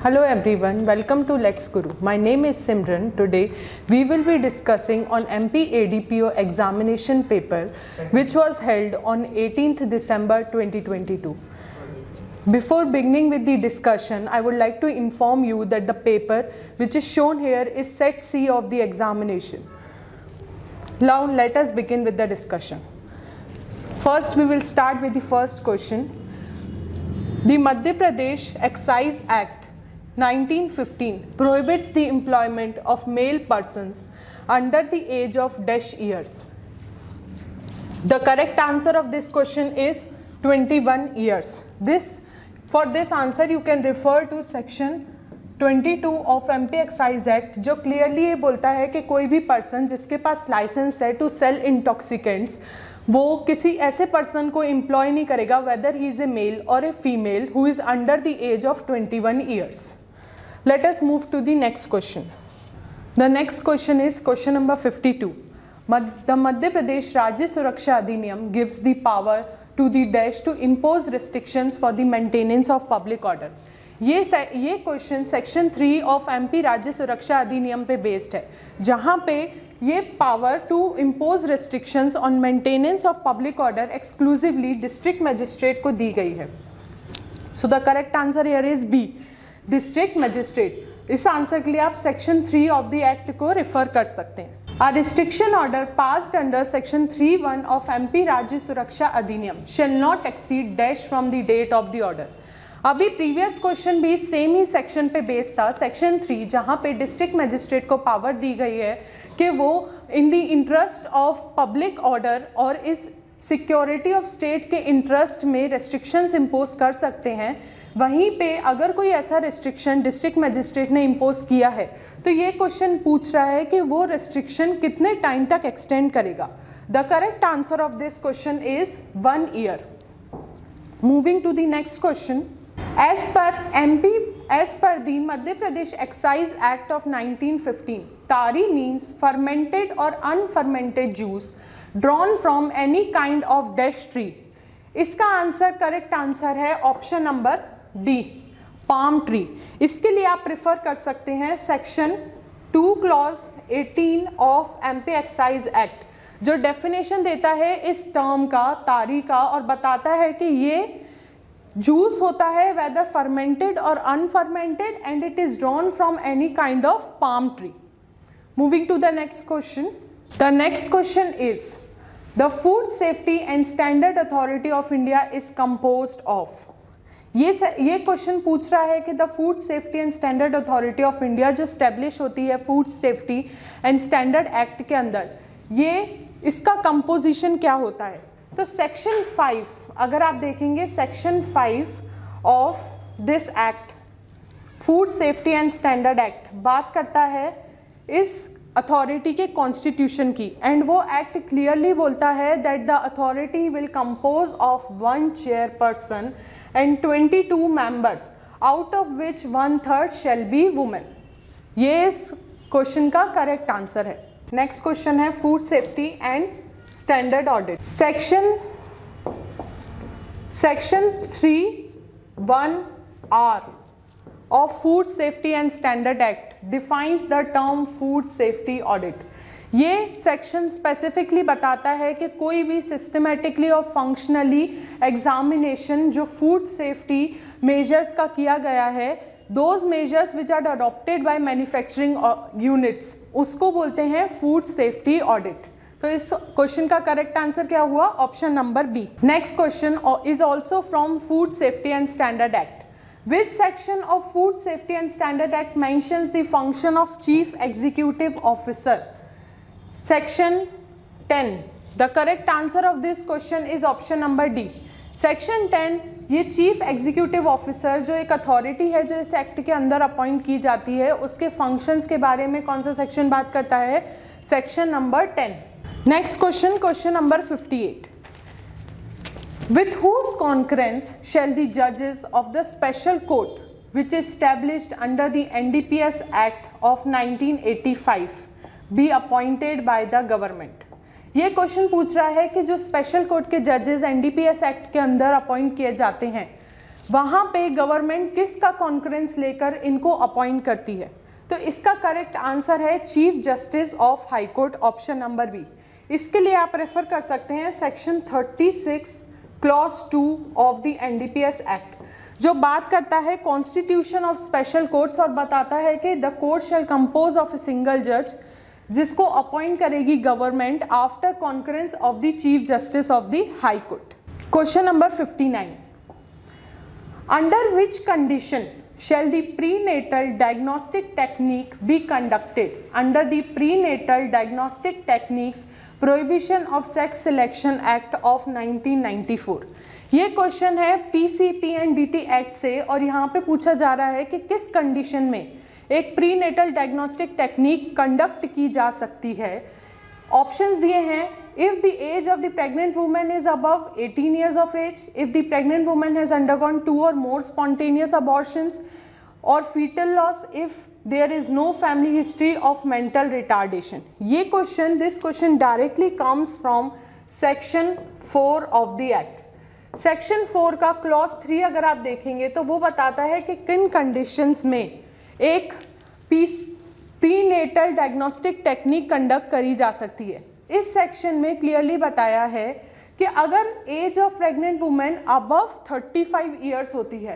Hello everyone, welcome to Lex Guru. My name is Simran. Today we will be discussing on MP ADPO examination paper which was held on 18th December 2022. Before beginning with the discussion, I would like to inform you that the paper which is shown here is set C of the examination. Now let us begin with the discussion. First we will start with the first question. The Madhya Pradesh Excise Act 1915 prohibits the employment of male persons under the age of dash years. The correct answer of this question is 21 years. For this answer you can refer to section 22 of MP Excise Act, जो clearly ये बोलता है कि कोई भी person जिसके पास license है to sell intoxicants, वो किसी ऐसे person को employ नहीं करेगा whether he is a male or a female who is under the age of 21 years. Let us move to the next question. The next question is question number 52. The Madhya Pradesh Rajya Suraksha Adhiniyam gives the power to the dash to impose restrictions for the maintenance of public order. ये question section 3 of MP राज्य सुरक्षा अधिनियम पे based है, जहाँ पे ये power to impose restrictions on maintenance of public order exclusively district magistrate को दी गई है. So the correct answer here is B, district magistrate. इस आंसर के लिए आप सेक्शन 3 ऑफ द एक्ट को रेफर कर सकते हैं. A restriction order passed under section 3(1) of MP राज्य सुरक्षा अधिनियम shall not exceed dash from the date of the order. अभी प्रीवियस क्वेश्चन भी सेम ही सेक्शन पे बेस्ड था, सेक्शन 3, जहाँ पे डिस्ट्रिक्ट मजिस्ट्रेट को पावर दी गई है कि वो in the interest of public order और इस सिक्योरिटी ऑफ स्टेट के इंटरेस्ट में रेस्ट्रिक्शंस इम्पोज कर सकते हैं. वहीं पे अगर कोई ऐसा रेस्ट्रिक्शन डिस्ट्रिक्ट मजिस्ट्रेट ने इम्पोज किया है तो ये क्वेश्चन पूछ रहा है कि वो रेस्ट्रिक्शन कितने टाइम तक एक्सटेंड करेगा. The correct answer of this question is 1 year. Moving to the next question. As per the Madhya Pradesh Excise Act of 1915, tari means fermented or unfermented juice drawn from any kind of dash tree. इसका answer correct answer है option number D, palm tree. इसके लिए आप prefer कर सकते हैं section 2 clause 18 of MP excise act, जो definition देता है इस टर्म का, तारी का, और बताता है कि ये जूस होता है whether fermented or unfermented and it is drawn from any kind of palm tree. Moving to the next question. The next question is, the Food Safety and Standard Authority of India is composed of. ये question पूछ रहा है कि the food safety and standard authority of India जो establish होती है food safety and standard act के अंदर, ये इसका कंपोजिशन क्या होता है. तो सेक्शन 5, अगर आप देखेंगे section 5 of this act, food safety and standard act, बात करता है इस अथॉरिटी के कॉन्स्टिट्यूशन की, एंड वो एक्ट क्लियरली बोलता है that the authority will compose of 1 chairperson and 22 members, out of which 1/3 shall be women. ये इस क्वेश्चन का करेक्ट आंसर है. नेक्स्ट क्वेश्चन है food safety and standard audit. Section 3(1)(r) of Food Safety and Standard Act defines the term food safety audit. ये section specifically बताता है कि कोई भी सिस्टमेटिकली और फंक्शनली एग्जामिनेशन जो फूड सेफ्टी मेजर्स का किया गया है, those measures which are adopted by manufacturing units, उसको बोलते हैं फूड सेफ्टी ऑडिट. तो इस क्वेश्चन का करेक्ट आंसर क्या हुआ, option number B. Next question is also from food safety and standard act. Which section of Food Safety and Standard Act mentions the function of Chief Executive Officer? Section 10. The correct answer of this question is option number D. Section 10, ये Chief Executive Officer जो एक authority है जो इस act के अंदर appoint की जाती है, उसके फंक्शंस के बारे में कौन सा सेक्शन बात करता है, section number 10. Next question, question number 58. With whose concurrence shall the judges of the special court which is established under the NDPS Act of 1985 be appointed by the government? ये question पूछ रहा है कि जो special court के जजेस NDPS act के अंदर अपॉइंट किए जाते हैं वहाँ पे गवर्नमेंट किसका कॉन्करेंस लेकर इनको अपॉइंट करती है? तो इसका करेक्ट आंसर है chief justice of high court, option number B. इसके लिए आप रेफर कर सकते हैं section 36 clause 2 of the NDPS act, जो बात करता है कॉन्स्टिट्यूशन ऑफ स्पेशल कोर्ट्स और बताता है कि the court shall compose of a single जज, जिसको अपॉइंट करेगी government after concurrence of the chief justice of the high court. Question number 59, under which condition shall the prenatal diagnostic technique be conducted under the Prenatal Diagnostic Techniques Prohibition of Sex Selection Act of 1994। ये question है PCPNDT act से और यहाँ पे पूछा जा रहा है कि किस कंडीशन में एक प्रीनेटल डायग्नोस्टिक टेक्निक कंडक्ट की जा सकती है। ऑप्शंस दिए हैं, if the age of the pregnant woman is above 18 years of age, if the pregnant woman has undergone 2 or more spontaneous abortions, or fetal loss if there is no family history of mental retardation। ये question, this question directly comes from section 4 of the act। Section 4 का clause 3 अगर आप देखेंगे तो वो बताता है कि किन कंडीशंस में एक प्रीनेटल डायग्नोस्टिक टेक्निक कंडक्ट करी जा सकती है। इस सेक्शन में क्लियरली बताया है कि अगर age of pregnant women above 35 years होती है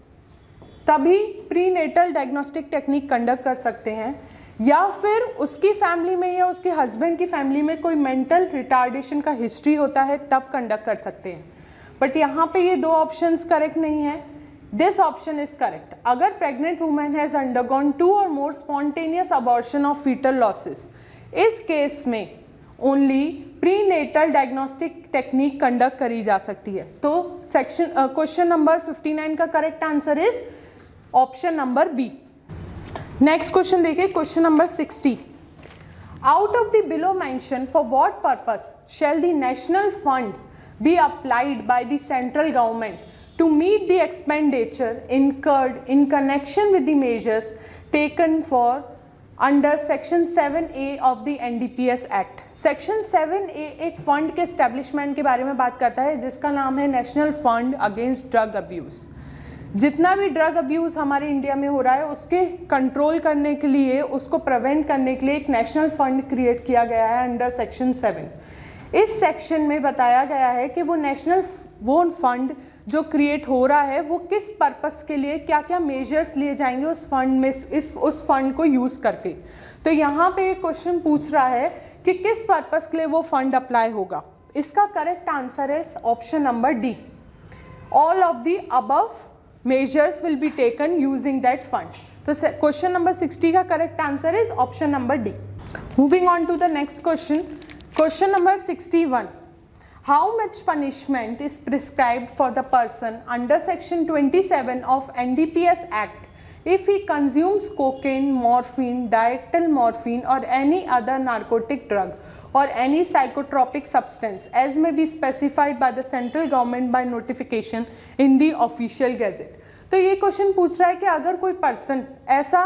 तभी प्रीनेटल डायग्नोस्टिक टेक्निक कंडक्ट कर सकते हैं, या फिर उसकी फैमिली में या उसके हस्बैंड की फैमिली में कोई मेंटल रिटार्डेशन का हिस्ट्री होता है तब कंडक्ट कर सकते हैं। बट यहाँ पे ये दो ऑप्शंस करेक्ट नहीं है। This option is correct. अगर प्रेग्नेंट वुमेन हैज अंडरगॉन 2 और more spontaneous abortion of fetal losses, इस केस में only prenatal diagnostic technique conduct करी जा सकती है। तो सेक्शन क्वेश्चन नंबर 59 का correct answer is option number B. Next question देखिए, question number 60, out of the below mention for what purpose shall the national fund be applied by the central government to meet the expenditure incurred in connection with the measures taken for under section 7A of the NDPS Act। section 7A एक fund के establishment के बारे में बात करता है जिसका नाम है national fund against drug abuse. जितना भी ड्रग अब्यूज़ हमारे इंडिया में हो रहा है उसके कंट्रोल करने के लिए, उसको प्रिवेंट करने के लिए एक नेशनल फंड क्रिएट किया गया है अंडर सेक्शन 7। इस सेक्शन में बताया गया है कि वो फंड जो क्रिएट हो रहा है वो किस पर्पस के लिए, क्या क्या मेजर्स लिए जाएंगे उस फंड में, उस फंड को यूज़ करके। तो यहाँ पे एक क्वेश्चन पूछ रहा है कि किस पर्पस के लिए वो फंड अप्लाई होगा। इसका करेक्ट आंसर है option number D, all of the above measures will be taken using that fund. तो क्वेश्चन नंबर 60 का correct answer is option number D. Moving on to the next question, question number 61, how much punishment is prescribed for the person under section 27 of NDPS Act if he consumes cocaine, morphine, diethyl morphine or any other narcotic drug or any psychotropic substance as may be specified by the central government by notification in the official gazette। तो ये question पूछ रहा है कि अगर कोई person ऐसा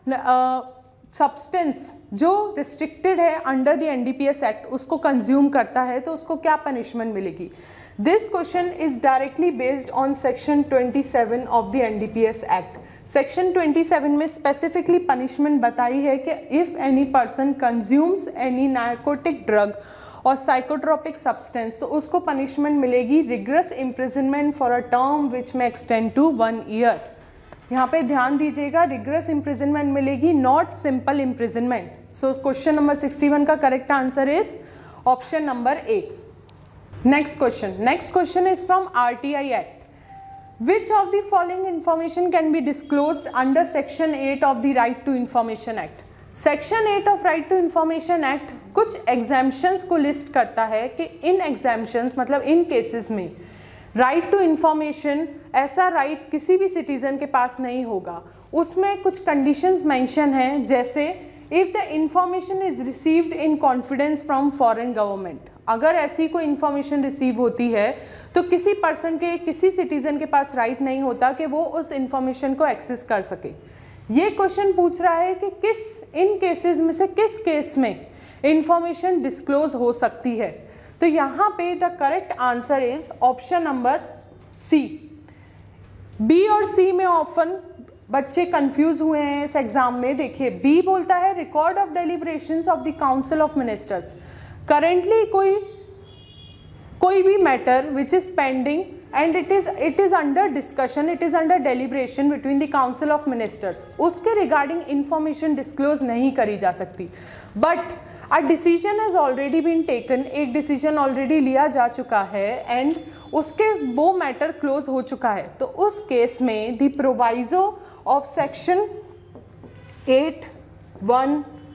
substance जो रिस्ट्रिक्टेड है अंडर द एनडीपीएस एक्ट उसको कंज्यूम करता है तो उसको क्या पनिशमेंट मिलेगी। This question is directly based on section 27 of the NDPS act. Section 27 में स्पेसिफिकली पनिशमेंट बताई है कि if any person consumes any narcotic drug और साइकोट्रोपिक सब्सटेंस तो उसको पनिशमेंट मिलेगी rigorous imprisonment for a term which may extend to 1 year. यहाँ पे ध्यान दीजिएगा, रिग्रेस इम्प्रिजनमेंट मिलेगी, not simple imprisonment. So question number 61 का correct answer is option number A. Next question is from RTI act. Which of the following information can be disclosed under section 8 of the right to information act. Section 8 of right to information act कुछ exemptions को list करता है कि इन exemptions मतलब इन cases में right to information ऐसा राइट किसी भी सिटीजन के पास नहीं होगा। उसमें कुछ कंडीशंस मेंशन हैं, जैसे if the information is received in confidence from foreign government. अगर ऐसी कोई इंफॉर्मेशन रिसीव होती है तो किसी पर्सन के, किसी सिटीजन के पास राइट नहीं होता कि वो उस इंफॉर्मेशन को एक्सेस कर सके। ये क्वेश्चन पूछ रहा है कि इन केसेस में से किस केस में इंफॉर्मेशन डिस्क्लोज हो सकती है। तो यहाँ पे the correct answer is option number C. B और सी में ऑफन बच्चे कंफ्यूज हुए हैं इस एग्जाम में। देखिए बी बोलता है record of deliberations of the council of ministers. Currently कोई भी matter which is pending and it is under discussion, it is under deliberation between the council of ministers, उसके regarding information disclose नहीं करी जा सकती। but a decision has already been taken, एक decision already लिया जा चुका है and उसके वो matter close हो चुका है। तो उस केस में the proviso of section 8(1)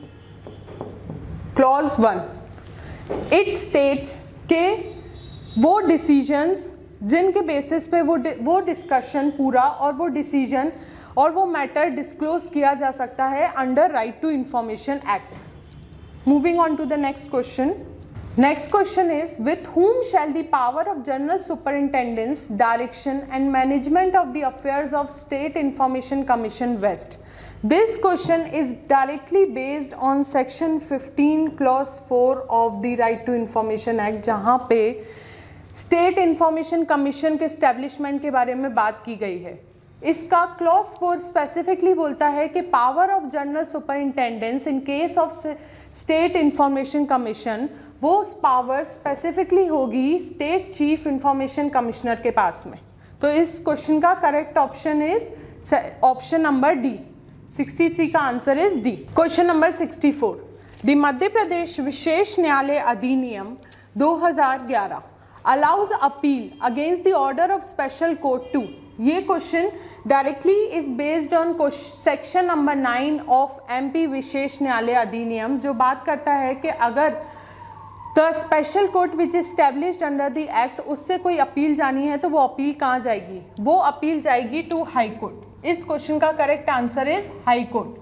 clause 1 it states के वो decisions जिनके बेसिस पे वो डिस्कशन पूरा और वो डिसीजन और वो मैटर डिस्क्लोज किया जा सकता है under right to information act. Moving on to the next question. Next question is with whom shall the power of general superintendence, direction and management of the affairs of State Information Commission vest? This question is directly based on section 15 clause 4 of the Right to Information Act, जहाँ पे state information commission के establishment के बारे में बात की गई है। इसका क्लॉज 4 स्पेसिफिकली बोलता है कि power of general superintendence in case of state information commission, वो पावर स्पेसिफिकली होगी स्टेट चीफ इंफॉर्मेशन कमिश्नर के पास में। तो इस क्वेश्चन का correct option is option number D. 63 का answer is D. Question number 64, the Madhya Pradesh विशेष न्यायालय अधिनियम 2011 allows appeal against the order of special court 2। ये question directly is based on section number 9 of MP विशेष न्यायालय अधिनियम, जो बात करता है कि अगर the special court which is established under the act उससे कोई अपील जानी है तो वो अपील कहाँ जाएगी? वो अपील जाएगी टू हाई कोर्ट। इस क्वेश्चन का correct answer is high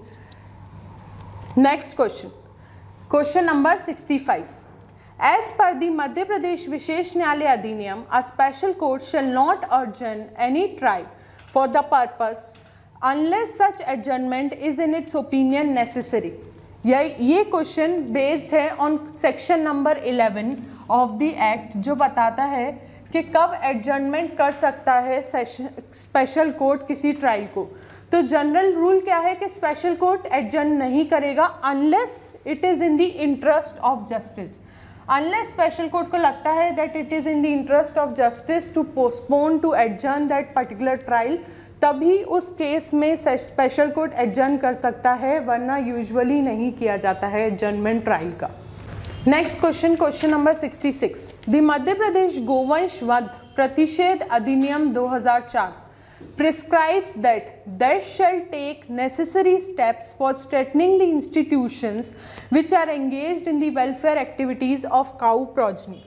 court. Next question, question number 65, As per the Madhya Pradesh Vishesh Nyayalaya Adhiniyam, a special court shall not adjourn any trial for the purpose unless such adjournment is in its opinion necessary। ये question based है on section number 11 of the act, जो बताता है कि कब adjournment कर सकता है स्पेशल कोर्ट किसी ट्रायल को। तो जनरल रूल क्या है कि स्पेशल कोर्ट एडजर्न नहीं करेगा unless it is in the interest of justice. Unless special court को लगता है that it is in the interest of justice to postpone to adjourn that particular trial, तभी उस केस में स्पेशल कोर्ट एडजर्न कर सकता है, वरना यूजुअली नहीं किया जाता है एडजर्नमेंट ट्रायल का। Next question, question number 66, the Madhya Pradesh गोवंश वध प्रतिषेध अधिनियम 2004 prescribes that shall take necessary steps for strengthening the institutions which are engaged in the welfare activities of cow progeny।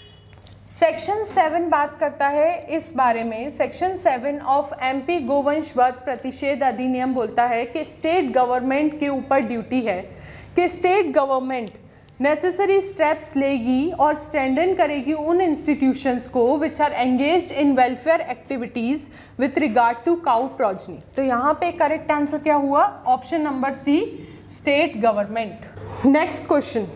Section 7 बात करता है इस बारे में। सेक्शन 7 ऑफ MP गोवंश वध प्रतिषेध अधिनियम बोलता है कि स्टेट गवर्नमेंट के ऊपर ड्यूटी है कि स्टेट गवर्नमेंट नेसेसरी स्टेप्स लेगी और स्ट्रेंथन करेगी उन इंस्टीट्यूशंस को which are engaged in welfare activities with regard to cow progeny. तो यहाँ पे करेक्ट आंसर क्या हुआ? Option number C, state government. Next question,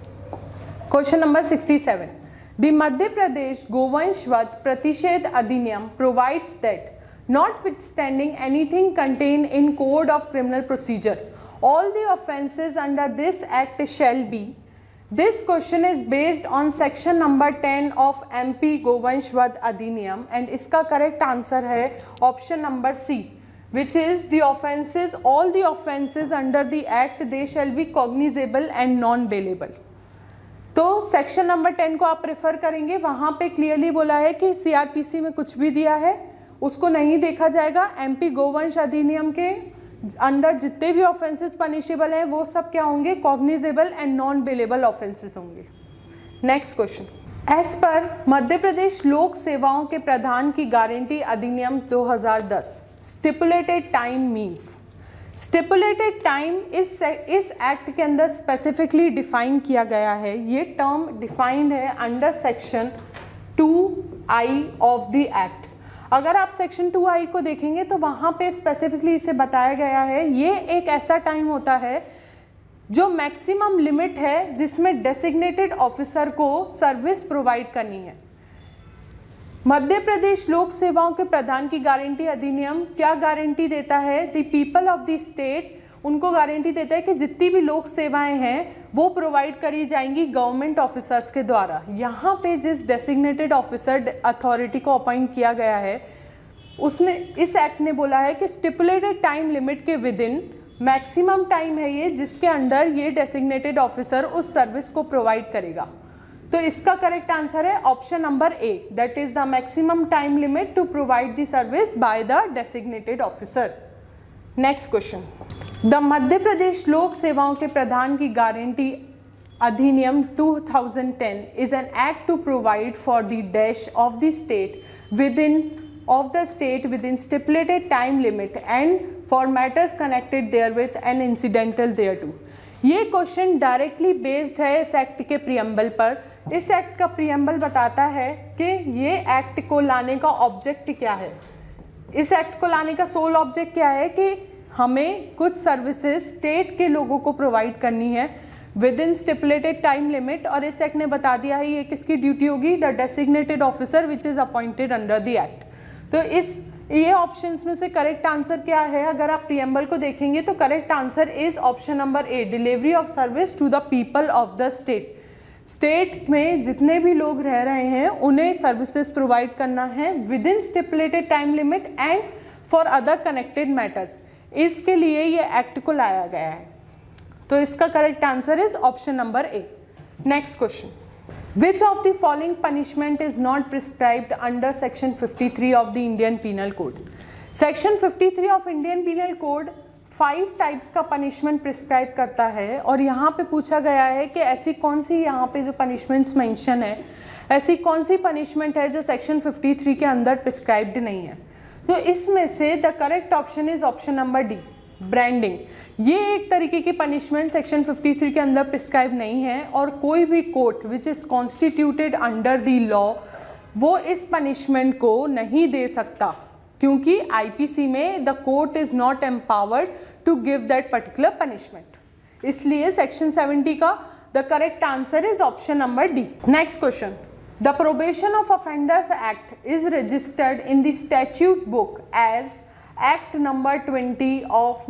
question number 67, the Madhya Pradesh गोवंश वध प्रतिषेध अधिनियम provides that notwithstanding anything contained in code of criminal procedure all the offences under this act shall be। This question is based on section number 10 of MP गोवंश वध अधिनियम and इसका correct answer है option number C, which is the offences, all the offences under the act they shall be cognizable and non bailable। तो section number 10 को आप prefer करेंगे, वहाँ पे क्लियरली बोला है कि CRPC में कुछ भी दिया है उसको नहीं देखा जाएगा। MP गोवंश अधिनियम के अंदर जितने भी ऑफेंसेस पनिशेबल हैं वो सब क्या होंगे? Cognizable and non bailable offences होंगे। Next question, as per Madhya Pradesh लोक सेवाओं के प्रदान की गारंटी अधिनियम 2010 stipulated time means. Stipulated time इस एक्ट के अंदर स्पेसिफिकली डिफाइन किया गया है। ये टर्म डिफाइंड है under section 2I of the act. अगर आप सेक्शन 2I को देखेंगे तो वहाँ पे स्पेसिफिकली इसे बताया गया है ये एक ऐसा टाइम होता है जो मैक्सिमम लिमिट है जिसमें डेसिग्नेटेड ऑफिसर को सर्विस प्रोवाइड करनी है। मध्य प्रदेश लोक सेवाओं के प्रदान की गारंटी अधिनियम क्या गारंटी देता है? The people of the state उनको गारंटी देता है कि जितनी भी लोक सेवाएं हैं वो प्रोवाइड करी जाएंगी गवर्नमेंट ऑफिसर्स के द्वारा। यहाँ पे जिस डेसिग्नेटेड ऑफिसर अथॉरिटी को अपॉइंट किया गया है उसने इस एक्ट ने बोला है कि स्टिपुलेटेड टाइम लिमिट के विद इन, मैक्सिमम टाइम है ये जिसके अंडर ये डेसिग्नेटेड ऑफिसर उस सर्विस को प्रोवाइड करेगा। तो इसका करेक्ट आंसर है option number A, that is the maximum time limit to provide the service by the designated officer. Next question, the Madhya Pradesh लोक सेवाओं के प्रदान की गारंटी अधिनियम 2010 is an act to provide for the dash of the state within stipulated time limit and for matters connected therewith and incidental thereto। ये question directly based है इस act के प्रियम्बल पर। इस एक्ट का प्रियम्बल बताता है कि ये एक्ट को लाने का ऑब्जेक्ट क्या है। इस एक्ट को लाने का सोल ऑब्जेक्ट क्या है कि हमें कुछ सर्विसेज स्टेट के लोगों को प्रोवाइड करनी है within stipulated time limit, और इस एक्ट ने बता दिया है ये किसकी ड्यूटी होगी, the designated officer which is appointed under the act. तो ये ऑप्शंस में से करेक्ट आंसर क्या है? अगर आप प्रियम्बल को देखेंगे तो correct answer is option number A, delivery of service to the people of the state. State में जितने भी लोग रह रहे हैं उन्हें सर्विसेज प्रोवाइड करना है within stipulated time limit and for other connected matters. इसके लिए ये एक्ट को लाया गया है। तो इसका correct answer is option number A. Next question, Which of the following punishment is not prescribed under section 53 of the Indian Penal Code? Section 53 of Indian Penal Code 5 types का पनिशमेंट प्रिस्क्राइब करता है, और यहाँ पे पूछा गया है कि ऐसी कौन सी यहाँ पे जो पनिशमेंट्स मेंशन है, ऐसी कौन सी पनिशमेंट है जो सेक्शन 53 के अंदर प्रिस्क्राइब्ड नहीं है। तो इसमें से the correct option is option number D, branding. ये एक तरीके की पनिशमेंट सेक्शन 53 के अंदर प्रिस्क्राइब नहीं है, और कोई भी court which is constituted under the law वो इस पनिशमेंट को नहीं दे सकता, क्योंकि आईपीसी में the court is not empowered to give that particular punishment. इसलिए सेक्शन 70 का the correct answer is option number D. Next question, the probation of offenders act is registered in the statute book as act number 20 of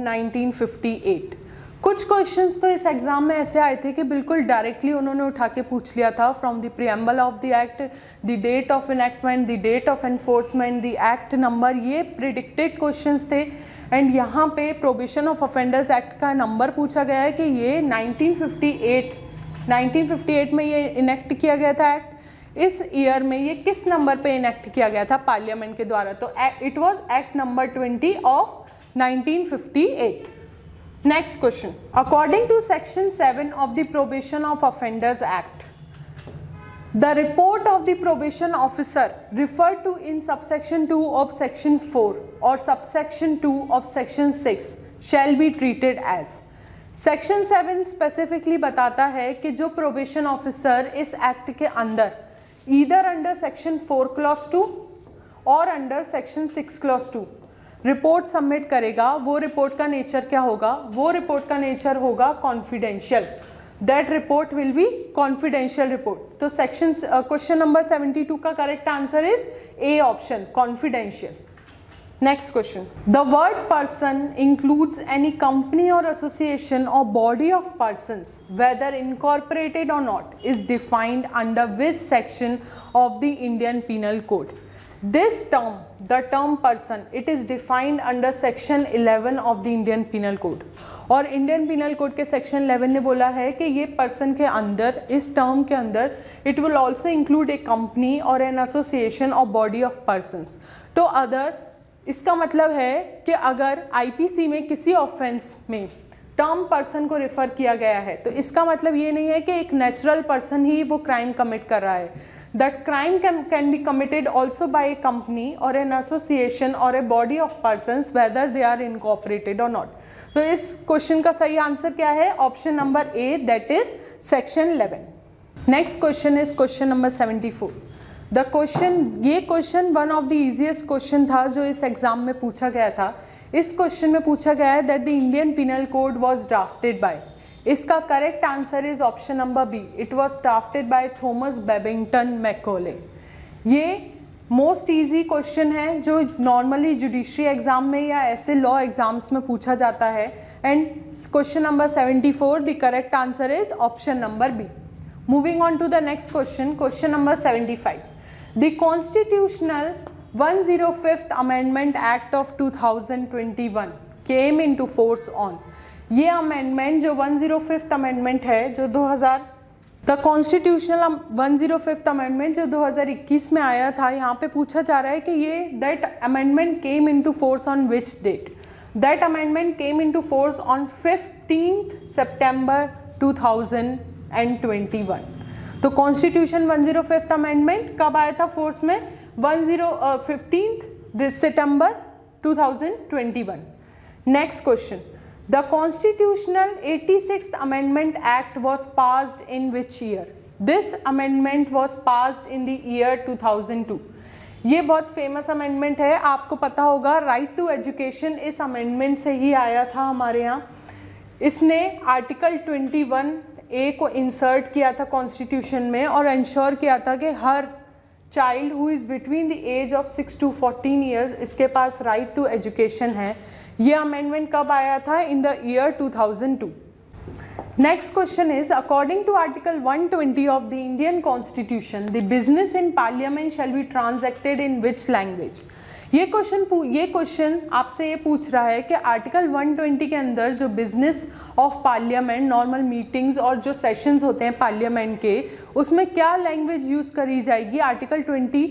1958। कुछ questions तो इस exam में ऐसे आए थे कि बिल्कुल डायरेक्टली उन्होंने उठा के पूछ लिया था from the preamble of the act, the date of enactment, the date of enforcement, the act number, ये प्रिडिक्टेड क्वेश्चंस थे। एंड यहाँ पे प्रोबेशन ऑफ ऑफेंडर्स एक्ट का नंबर पूछा गया है कि ये 1958 में ये इनेक्ट किया गया था एक्ट। इस ईयर में ये किस नंबर पे इनेक्ट किया गया था पार्लियामेंट के द्वारा? तो it was act number 20 of 1958। Next question, according to section 7 of the probation of offenders act, the report of the probation officer refer to in subsection 2 of section 4 और subsection 2 of section 6 shall be treated as. Section 7 specifically बताता है कि जो probation officer इस act के अंदर either under section 4 clause 2 और under section 6 clause 2 report submit करेगा, वो रिपोर्ट का नेचर क्या होगा? वो रिपोर्ट का नेचर होगा confidential. That report will be confidential report. तो सेक्शन क्वेश्चन नंबर 72 का correct answer is A option, confidential. Next question, the word person includes any company or association or body of persons whether incorporated or not is defined under which section of the Indian Penal Code? This term, the term person, it is defined under section 11 of the Indian Penal Code, और Indian Penal Code के section 11 ने बोला है कि ये person के अंदर, इस term के अंदर it will also include a company or an association or body of persons to other। इसका मतलब है कि अगर आईपीसी में किसी ऑफेंस में टर्म पर्सन को रेफर किया गया है तो इसका मतलब ये नहीं है कि एक नेचुरल पर्सन ही वो क्राइम कमिट कर रहा है। The crime can be committed also by a company और एन एसोसिएशन और a body of persons whether they are incorporated और नॉट। तो इस क्वेश्चन का सही आंसर क्या है? Option number A, that is section 11। Next question is question number 74। The question, ये question one of the easiest question था जो इस एग्जाम में पूछा गया था। इस क्वेश्चन में पूछा गया है that the Indian penal code was drafted by. इसका correct answer is option number B, it was drafted by Thomas Babington Macaulay. ये मोस्ट इजी क्वेश्चन है जो नॉर्मली जुडिशरी एग्जाम में या ऐसे लॉ एग्जाम्स में पूछा जाता है। And question number 74, the correct answer is option number B. Moving on to the next question, question number 75, the constitutional 105th amendment act of 2021 came into force on. ये amendment जो 105th amendment है जो 105th amendment जो 2021 में आया था, यहाँ पे पूछा जा रहा है कि ये that amendment came into force on which date. That amendment came into force on 15th September 2021। तो कॉन्स्टिट्यूशन 105th अमेंडमेंट कब आया था फोर्स में? 15th September 2021। Next question, The Constitutional 86th Amendment Act was passed in which year? This amendment was passed in the year 2002. ये बहुत famous amendment है, आपको पता होगा। राइट टू एजुकेशन इस अमेंडमेंट से ही आया था हमारे यहाँ। इसने आर्टिकल 21A को इंसर्ट किया था कॉन्स्टिट्यूशन में और इंश्योर किया था कि हर child who is between the age of 6 to 14 years इसके पास राइट टू एजुकेशन है। ये अमेंडमेंट कब आया था? In the year 2002। Next question is, according to article 120 of the Indian constitution, the business in parliament shall be transacted in which language? ये question आपसे ये पूछ रहा है कि आर्टिकल 120 के अंदर जो business of parliament, normal meetings और जो सेशंस होते हैं पार्लियामेंट के, उसमें क्या लैंग्वेज यूज़ करी जाएगी? आर्टिकल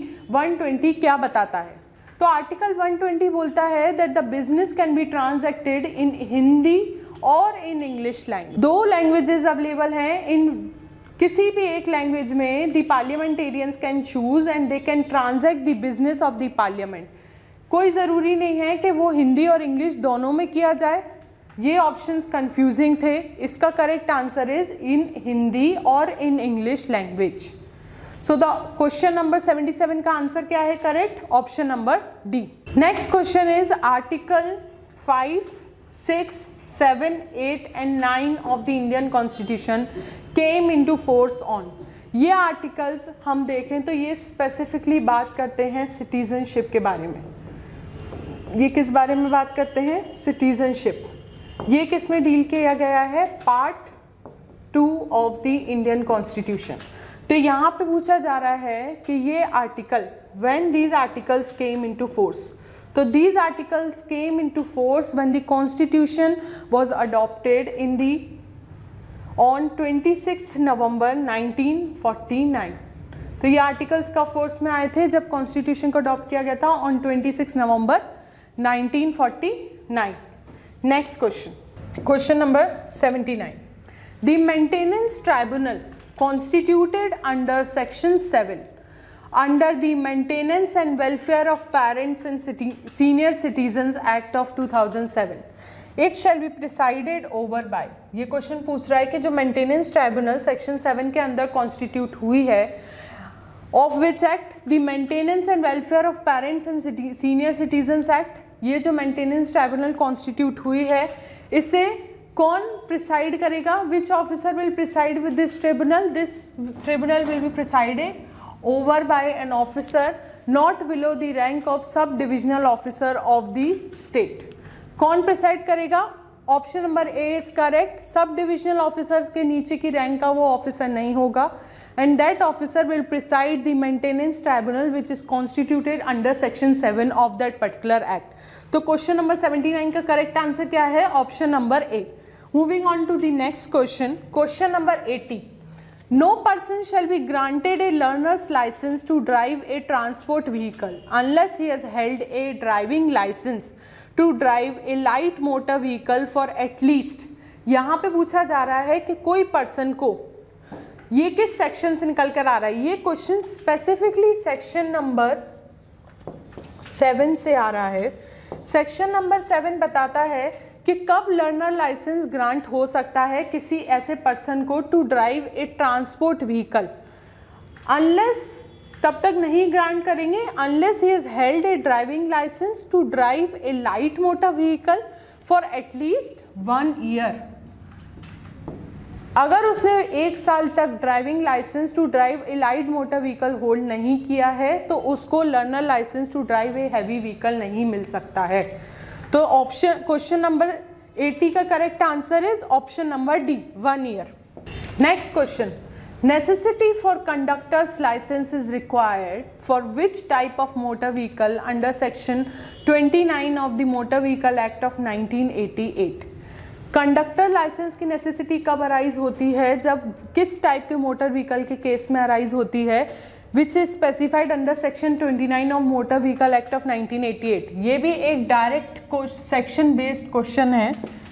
120 क्या बताता है? तो आर्टिकल 120 बोलता है that the business can be transacted in Hindi और इन इंग्लिश लैंग्वेज। दो लैंग्वेजेस अवेलेबल हैं। इन किसी भी एक लैंग्वेज में the parliamentarians can choose and they can transact the business of the parliament. कोई ज़रूरी नहीं है कि वो हिंदी और इंग्लिश दोनों में किया जाए। ये ऑप्शंस कंफ्यूजिंग थे। इसका correct answer is in Hindi और in English language. So the question number 77 का आंसर क्या है correct? Option number D. Next question is article 5, 6, 7, 8 and 9 of the Indian constitution came into force on. ये articles हम देखें तो ये स्पेसिफिकली बात करते हैं सिटीजनशिप के बारे में। ये किस बारे में बात करते हैं? सिटीजनशिप। ये किस में डील किया गया है? Part 2 of the Indian constitution. तो यहाँ पे पूछा जा रहा है कि ये article, when these articles came into force, तो these articles came into force when the constitution was adopted in the on 26 November 1949। तो ये आर्टिकल्स का फोर्स में आए थे जब कॉन्स्टिट्यूशन को अडॉप्ट किया गया था on 26 November 1949। Next question, question number 79, the maintenance tribunal constituted under section 7 under the Maintenance and Welfare of Parents and Senior Citizens Act of 2007, it shall be presided over by। ये question पूछ रहा है कि जो maintenance tribunal section 7 के अंदर constitute हुई है, of which act? The maintenance and welfare of parents and senior citizens act. ये जो मेंटेनेंस ट्राइब्यूनल कॉन्स्टिट्यूट हुई है, इसे कौन प्रिसाइड करेगा? Which officer will preside with this tribunal? This tribunal will be presided over by an officer not below the rank of sub divisional officer of the state. कौन preside करेगा? Option number A is correct. Sub divisional officers के नीचे की rank का वो officer नहीं होगा, and that officer will preside the maintenance tribunal which is constituted under section 7 of that particular act. तो क्वेश्चन नंबर 79 का करेक्ट आंसर क्या है? Option number A. Moving on to the next question, question number 80. No person shall be granted a learner's license to drive a transport vehicle unless he has held a driving license to drive a light motor vehicle for at least। यहाँ पे पूछा जा रहा है कि कोई person को, ये किस सेक्शन से निकल कर आ रहा है? ये क्वेश्चन स्पेसिफिकली सेक्शन नंबर 7 से आ रहा है। सेक्शन नंबर 7 बताता है कि कब लर्नर लाइसेंस ग्रांट हो सकता है किसी ऐसे पर्सन को to drive a transport vehicle. Unless, तब तक नहीं ग्रांट करेंगे unless he has held a driving licence to drive a light motor vehicle for at least 1 year. अगर उसने 1 साल तक driving licence to drive a light motor vehicle hold नहीं किया है तो उसको learner licence to drive a heavy vehicle नहीं मिल सकता है। तो ऑप्शन क्वेश्चन नंबर 80 का correct answer is option number D, 1 year. Next question, necessity for conductor's license is required for which type of motor vehicle under section 29 of the Motor Vehicle Act of 1988? Conductor licence की necessity कब arise होती है? जब किस type के motor vehicle के case में arise होती है? Which is specified under section 29 of motor vehicle act of 1988। ये भी एक डायरेक्ट सेक्शन बेस्ड क्वेश्चन है।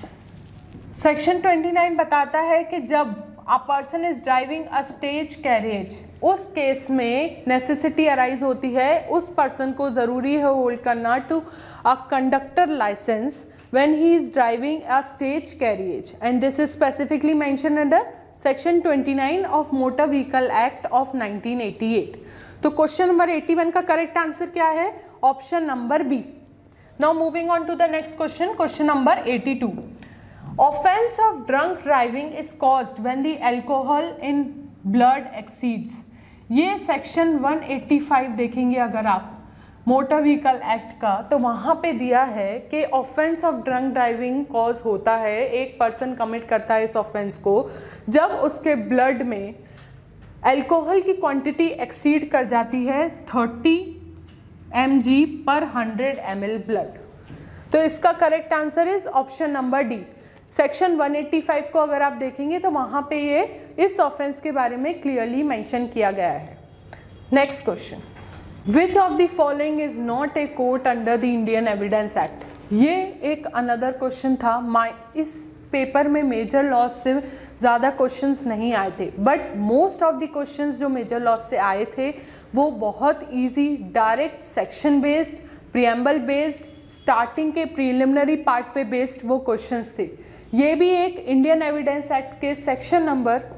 सेक्शन 29 बताता है कि जब a person is driving a stage carriage, उस केस में नेसेसिटी अराइज होती है, उस पर्सन को ज़रूरी है होल्ड करना to a conductor licence when he is driving a stage carriage, and this is specifically mentioned under section 29 of Motor Vehicle Act of 1988। तो क्वेश्चन नंबर 81 का करेक्ट आंसर क्या है? Option number B. Now moving on to the next question, question number 82। Offense of drunk driving is caused when the alcohol in blood exceeds। ये section 185 देखेंगे अगर आप motor vehicle act का, तो वहाँ पे दिया है कि offence of drunk driving cause होता है, एक पर्सन कमिट करता है इस ऑफेंस को जब उसके ब्लड में अल्कोहल की क्वांटिटी एक्सीड कर जाती है 30 mg पर 100 ml ब्लड। तो इसका correct answer is option number D. Section 185 को अगर आप देखेंगे तो वहाँ पे ये इस ऑफेंस के बारे में क्लियरली मेंशन किया गया है। Next question, Which of the following is not a court under the Indian Evidence Act? ये एक अनदर क्वेश्चन था। इस पेपर में मेजर लॉज से ज़्यादा क्वेश्चंस नहीं आए थे, but most of the questions जो मेजर लॉज से आए थे वो बहुत easy, direct section based, preamble based, starting के प्रीलिमिनरी पार्ट पे बेस्ड वो क्वेश्चंस थे। ये भी एक इंडियन एविडेंस एक्ट के सेक्शन नंबर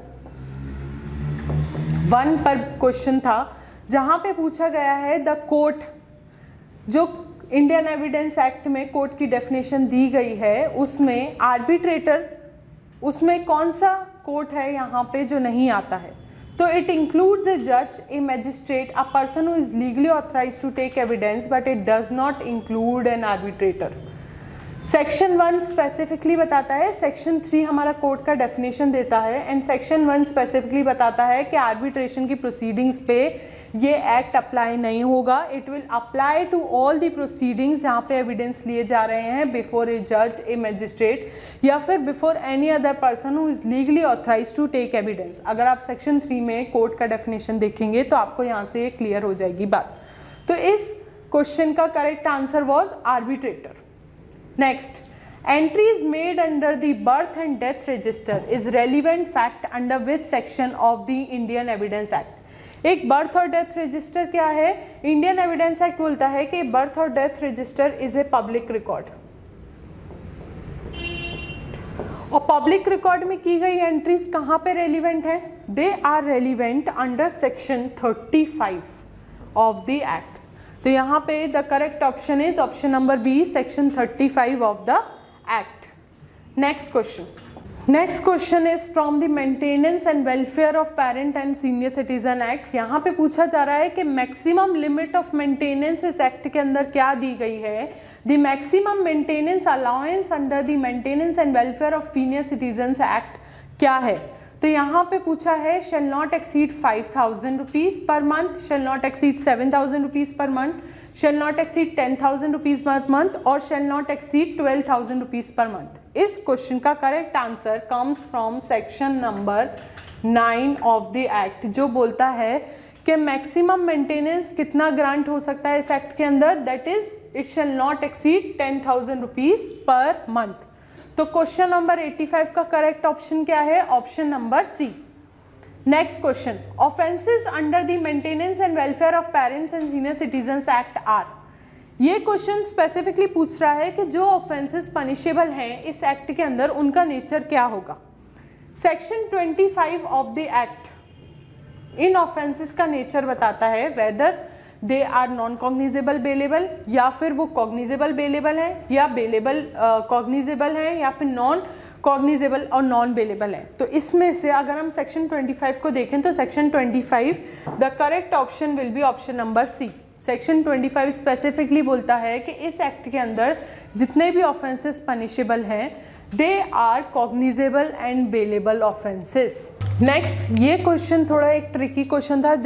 1 पर क्वेश्चन था, जहाँ पे पूछा गया है द कोर्ट, जो इंडियन एविडेंस एक्ट में कोर्ट की डेफिनेशन दी गई है उसमें आर्बिट्रेटर, उसमें कौन सा कोर्ट है यहाँ पे जो नहीं आता है? तो इट इंक्लूड्स ए जज, a magistrate, a person who is legally authorised to take evidence, but it does not include an arbitrator. Section 1 specifically बताता है, सेक्शन 3 हमारा कोर्ट का डेफिनेशन देता है, एंड सेक्शन 1 स्पेसिफिकली बताता है कि आर्बिट्रेशन की प्रोसीडिंग्स पे ये एक्ट अप्लाई नहीं होगा। It will apply to all the proceedings जहाँ पे एविडेंस लिए जा रहे हैं बिफोर ए जज, ए मैजिस्ट्रेट, या फिर before any other person who is legally authorised to take evidence. अगर आप सेक्शन 3 में कोर्ट का डेफिनेशन देखेंगे तो आपको यहाँ से ये क्लियर हो जाएगी बात। तो इस क्वेश्चन का correct answer was arbitrator. Next, entries made under the birth and death register is relevant fact under which section of the Indian Evidence Act? एक बर्थ और डेथ रजिस्टर क्या है? इंडियन एविडेंस एक्ट बोलता है कि birth और death register is a public record, और public record में की गई एंट्रीज कहाँ पे रेलिवेंट है? They are relevant under section 35 of the act. तो यहाँ पे the correct option is option number B, section 35 of the act. Next question, next question is from the maintenance and welfare of parent and senior citizen act. यहाँ पे पूछा जा रहा है कि मैक्सिमम लिमिट ऑफ मेंटेनेंस इस act के अंदर क्या दी गई है? The maximum maintenance allowance under the maintenance and welfare of senior citizens act क्या है? तो यहाँ पे पूछा है shall not exceed 5,000 rupees per month, shall not exceed 7,000 rupees per month, shall not exceed 10,000 rupees per month, और shall not exceed 12,000 rupees per month. इस question का correct answer comes from section number 9 of the act, जो बोलता है कि maximum maintenance कितना grant हो सकता है इस एक्ट के अंदर, that is it shall not exceed 10,000 rupees per month. तो क्वेश्चन नंबर 85 का करेक्ट ऑप्शन क्या है? Option number C. Next question, offences under the maintenance and welfare of parents and senior citizens act are. ये question specifically पूछ रहा है कि जो ऑफेंसेस पनिशेबल हैं इस एक्ट के अंदर उनका नेचर क्या होगा। सेक्शन 25 ऑफ द एक्ट इन ऑफेंसेस का नेचर बताता है, whether they are non cognizable bailable, या फिर वो कॉग्निजेबल बेलेबल है, या बेलेबल कॉग्निजेबल है, या फिर नॉन कॉग्निजेबल और नॉन बेलेबल है। तो इसमें से अगर हम सेक्शन 25 को देखें तो section 25 the correct option will be option number C. Section 25 specifically बोलता है कि इस एक्ट के अंदर जितने भी ऑफेंसेस पनिशेबल हैं they are cognizable and bailable offences. Next, ये क्वेश्चन थोड़ा एक ट्रिकी क्वेश्चन था।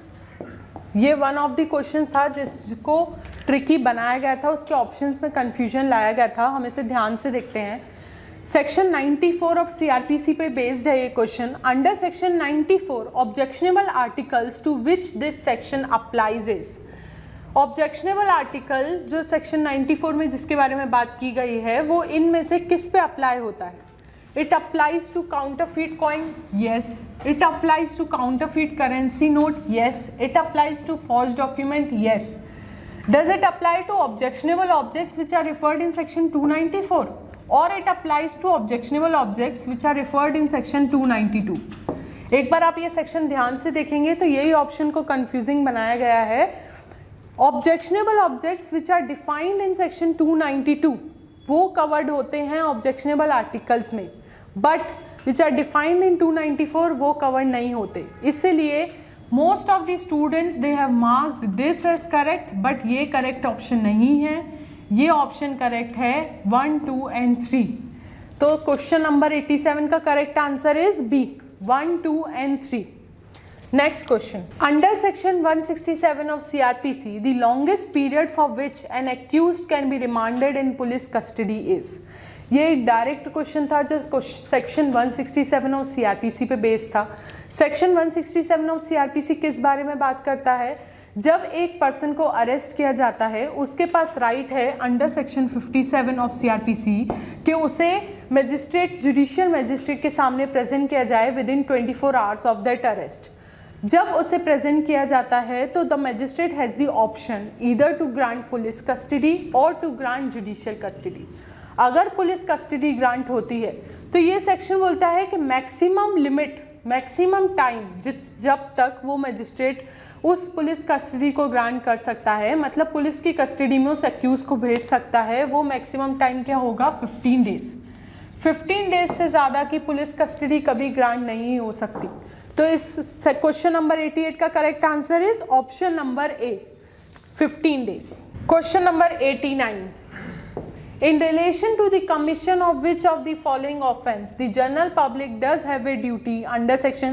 ये वन ऑफ द क्वेश्चन था जिसको ट्रिकी बनाया गया था, उसके ऑप्शंस में कंफ्यूजन लाया गया था। हम इसे ध्यान से देखते हैं। सेक्शन 94 ऑफ सीआरपीसी पे बेस्ड है ये question. Under section 94 objectionable articles to which this section applies is. Objectionable article जो सेक्शन 94 में जिसके बारे में बात की गई है वो इनमें से किस पे अप्लाई होता है? It applies to counterfeit coin, yes. It applies to counterfeit currency note, yes. It applies to forge document, yes. Does it apply to objectionable objects which are referred in section 294 or it applies to objectionable objects which are referred in section 292? एक बार आप ये section ध्यान से देखेंगे तो यही option को confusing बनाया गया है। Objectionable objects which are defined in section 292 वो कवर्ड होते हैं objectionable articles में, but which are defined in 294 वो कवर्ड नहीं होते। इसलिए most of the students they have marked this as correct, but ये करेक्ट ऑप्शन नहीं है। ये ऑप्शन करेक्ट है 1, 2 एंड 3। तो क्वेश्चन नंबर 87 का correct answer is B, 1, 2 and 3। Next question, under section 167 of CrPC the longest period for which an accused can be remanded in police custody is. ये direct question था जो section 167 of CrPC पे based था। Section 167 of CrPC किस बारे में बात करता है? जब एक पर्सन को अरेस्ट किया जाता है उसके पास राइट है अंडर सेक्शन 57 ऑफ सीआरपीसी कि उसे मजिस्ट्रेट, जुडिशियल मजिस्ट्रेट के सामने प्रेजेंट किया जाए within 24 hours of that arrest. जब उसे प्रेजेंट किया जाता है तो the magistrate has the option either to grant police custody और टू ग्रांट जुडिशियल कस्टडी। अगर पुलिस कस्टडी ग्रांट होती है तो ये सेक्शन बोलता है कि मैक्सिमम लिमिट, मैक्सिमम टाइम जब तक वो मजिस्ट्रेट उस पुलिस कस्टडी को ग्रांट कर सकता है, मतलब पुलिस की कस्टडी में उस एक्यूज को भेज सकता है, वो मैक्सिमम टाइम क्या होगा? 15 डेज। 15 डेज से ज़्यादा की पुलिस कस्टडी कभी ग्रांट नहीं हो सकती। तो इस क्वेश्चन नंबर 88 का correct answer is option number A, 15 days. Question number 89, in relation to the commission of which of the following offence the general public does have a duty under section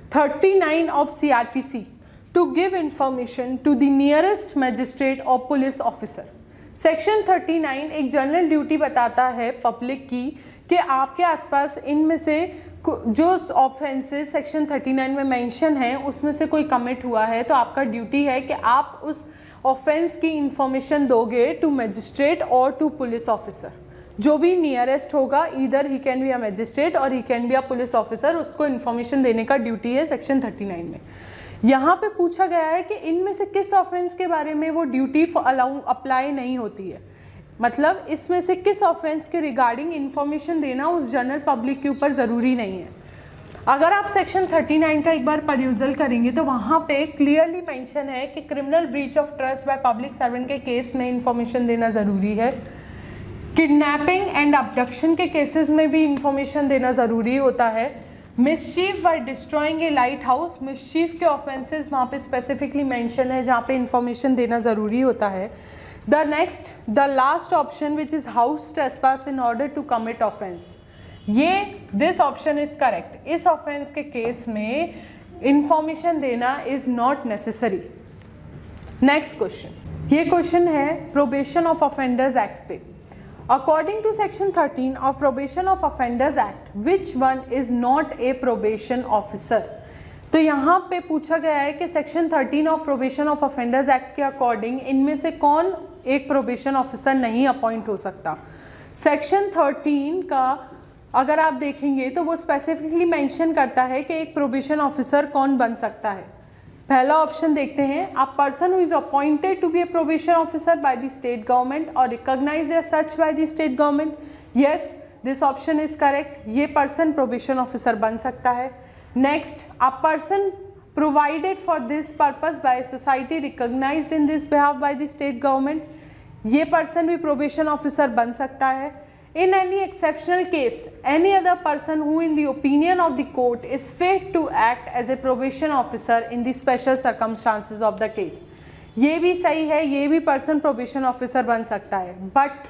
39 of CRPC to give information to the nearest magistrate or police officer। Section 39 एक general duty बताता है public की कि आपके आसपास इनमें से जो ऑफेंसेस सेक्शन 39 में मेंशन है उसमें से कोई कमिट हुआ है तो आपका ड्यूटी है कि आप उस ऑफेंस की इंफॉर्मेशन दोगे टू मजिस्ट्रेट और टू पुलिस ऑफिसर। जो भी नियरेस्ट होगा, either he can be a magistrate और he can be a police officer, उसको इन्फॉर्मेशन देने का ड्यूटी है सेक्शन 39 में। यहाँ पे पूछा गया है कि इनमें से किस ऑफेंस के बारे में वो ड्यूटी अप्लाई नहीं होती है, मतलब इसमें से किस ऑफेंस के रिगार्डिंग इन्फॉर्मेशन देना उस जनरल पब्लिक के ऊपर ज़रूरी नहीं है। अगर आप सेक्शन 39 का एक बार परयूजल करेंगे तो वहाँ पे क्लियरली मेंशन है कि criminal breach of trust by public servant के केस में इंफॉर्मेशन देना ज़रूरी है, किडनैपिंग एंड अबडक्शन के केसेस में भी इंफॉर्मेशन देना ज़रूरी होता है, mischief by destroying a lighthouse, mischief के ऑफेंसेस वहाँ पे स्पेसिफिकली मेंशन है जहाँ पे इंफॉर्मेशन देना ज़रूरी होता है। The last option which is house trespass in order to commit offence, ये दिस ऑप्शन इज करेक्ट। इस ऑफेंस के केस में इंफॉर्मेशन देना is not necessary. Next question, ये क्वेश्चन है प्रोबेशन ऑफ ऑफेंडर्स एक्ट पे। According to section 13 of probation of offenders act which one is not a probation officer. तो यहाँ पे पूछा गया है कि section 13 of probation of offenders act के अकॉर्डिंग इनमें से कौन एक प्रोबेशन ऑफिसर नहीं अपॉइंट हो सकता। सेक्शन 13 का अगर आप देखेंगे तो वो स्पेसिफिकली मेंशन करता है कि एक प्रोबेशन ऑफिसर कौन बन सकता है। पहला ऑप्शन देखते हैं, a person who is appointed to be a probation officer by the state government or recognised as such by the state government. Yes, this option is correct. ये पर्सन प्रोबेशन ऑफिसर बन सकता है। Next, a person provided for this purpose by society recognised in this behalf by the state government. ये person भी probation officer बन सकता है। In any exceptional case, any other person who in the opinion of the court is fit to act as a probation officer in the special circumstances of the case. ये भी सही है, ये भी person probation officer बन सकता है, but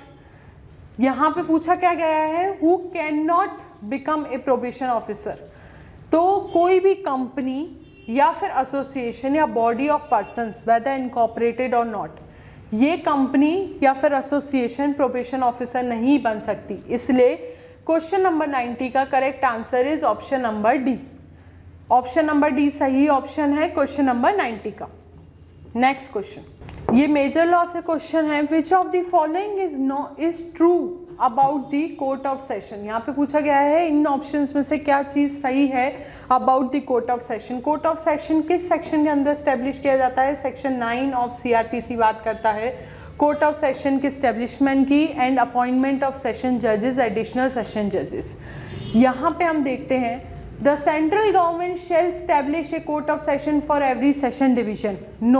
यहाँ पे पूछा क्या गया है, who can not become a probation officer. तो कोई भी कंपनी या फिर एसोसिएशन या body of persons whether incorporated और नॉट, ये कंपनी या फिर एसोसिएशन प्रोबेशन ऑफिसर नहीं बन सकती। इसलिए क्वेश्चन नंबर 90 का correct answer is option number D. Option number D सही ऑप्शन है क्वेश्चन नंबर 90 का। नेक्स्ट क्वेश्चन, ये मेजर लॉ से क्वेश्चन है, which of the following is true about the court of session. यहाँ पे पूछा गया है इन ऑप्शंस में से क्या चीज सही है about the court of session. Court of session किस सेक्शन के अंदर स्टैब्लिश किया जाता है? सेक्शन 9 ऑफ सीआरपीसी बात करता है कोर्ट ऑफ सेशन की स्टैब्लिशमेंट की एंड अपॉइंटमेंट ऑफ सेशन जजेस, एडिशनल सेशन जजेस। यहाँ पे हम देखते हैं the central government shall establish a court of session for every session division. No,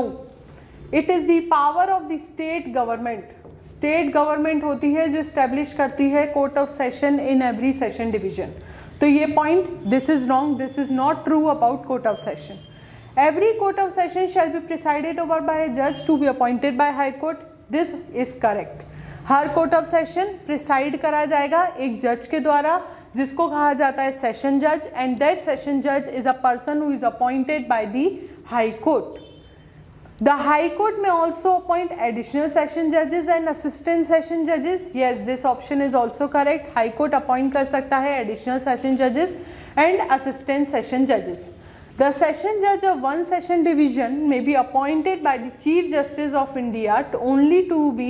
it is the power of the state government. State government होती है जो स्टैब्लिश करती है court of session in every session division. तो ये point, this is wrong, this is not true about court of session. Every court of session shall be presided over by a जज to be appointed by high court. This is correct. हर court of session preside करा जाएगा एक जज के द्वारा जिसको कहा जाता है सेशन जज, एंड दैट सेशन जज is a person who is appointed by the high court. The High Court may also appoint additional session judges and assistant session judges. Yes, this option is also correct. High Court appoint कर सकता है additional session judges and assistant session judges. The session judge of one session division may be appointed by the Chief Justice of India only to be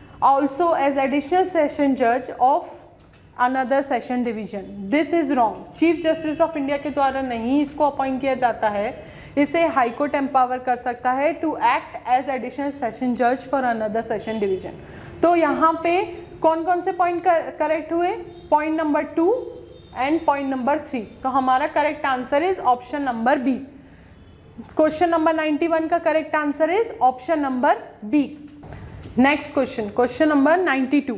also as additional session judge of another session division. This is wrong. Chief Justice of India के द्वारा नहीं इसको appoint किया जाता है, इसे high court empower कर सकता है to act as additional session जज फॉर अनदर सेशन डिवीजन। तो यहाँ पे कौन कौन से पॉइंट करेक्ट हुए? Point number 2 and point number 3। तो हमारा correct answer is option number B. Question number 91 का correct answer is option number B. Next question, question number 92।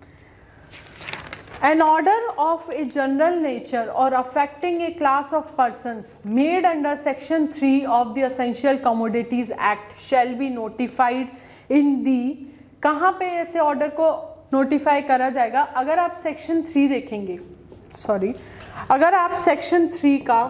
An order of a general nature or affecting a class of persons made under Section 3 of the Essential Commodities Act shall be notified in the, कहाँ पे ऐसे order को notify करा जाएगा? अगर आप section 3 देखेंगे, sorry, अगर आप सेक्शन 3 का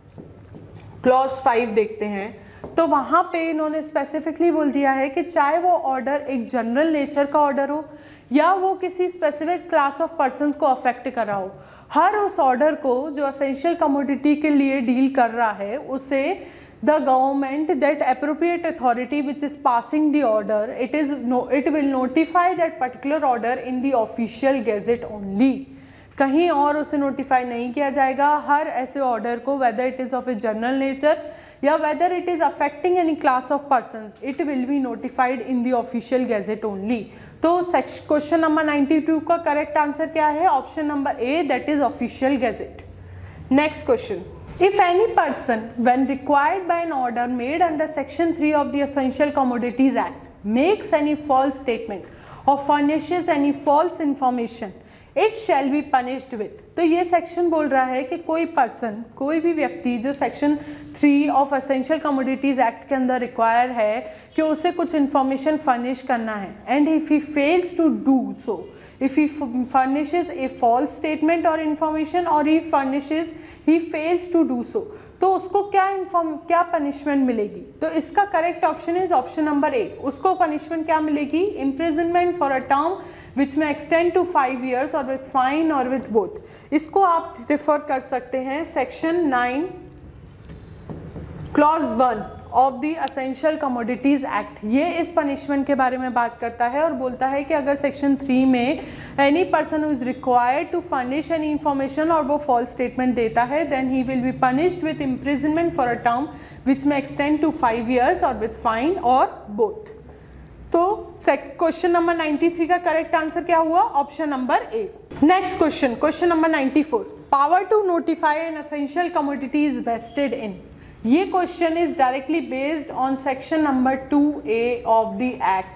क्लॉज 5 देखते हैं तो वहाँ पे इन्होंने स्पेसिफिकली बोल दिया है कि चाहे वो ऑर्डर एक जनरल नेचर का ऑर्डर हो या वो किसी स्पेसिफिक क्लास ऑफ पर्सन्स को अफेक्ट कर रहा हो, हर उस ऑर्डर को जो एसेंशियल कमोडिटी के लिए डील कर रहा है उसे the government that appropriate authority which is passing the order it will notify that particular order in the official gazette only. कहीं और उसे नोटिफाई नहीं किया जाएगा। हर ऐसे ऑर्डर को whether it is of a general nature या whether it is affecting any class of persons it will be notified in the official gazette only. तो क्वेश्चन नंबर 92 का करेक्ट आंसर क्या है? Option number A, that is official gazette. Next question, if any person when required by an order made under section 3 of the essential commodities act makes any false statement or furnishes any false information it shall be punished with. तो ये section बोल रहा है कि कोई person, कोई भी व्यक्ति जो section 3 of essential commodities act के अंदर रिक्वायर है कि उसे कुछ इंफॉर्मेशन फर्निश करना है, and if he fails to do so, if he furnishes a false statement or information or he fails to do so, तो उसको क्या पनिशमेंट मिलेगी? तो इसका correct option is option number A. उसको पनिशमेंट क्या मिलेगी? Imprisonment for a term which may extend to 5 years or with fine or with both. इसको आप रिफर कर सकते हैं section 9 clause 1 of the essential commodities act. ये इस पनिशमेंट के बारे में बात करता है और बोलता है कि अगर सेक्शन 3 में any person who is required to furnish any information और वो फॉल्स स्टेटमेंट देता है then he will be punished with imprisonment for a term which may extend to 5 years or with fine or with. Both question number 93 का correct answer क्या हुआ? Option number A. Next question, question number 94, power to notify an essential commodity is vested in. ये question is directly based on section number 2A of the act.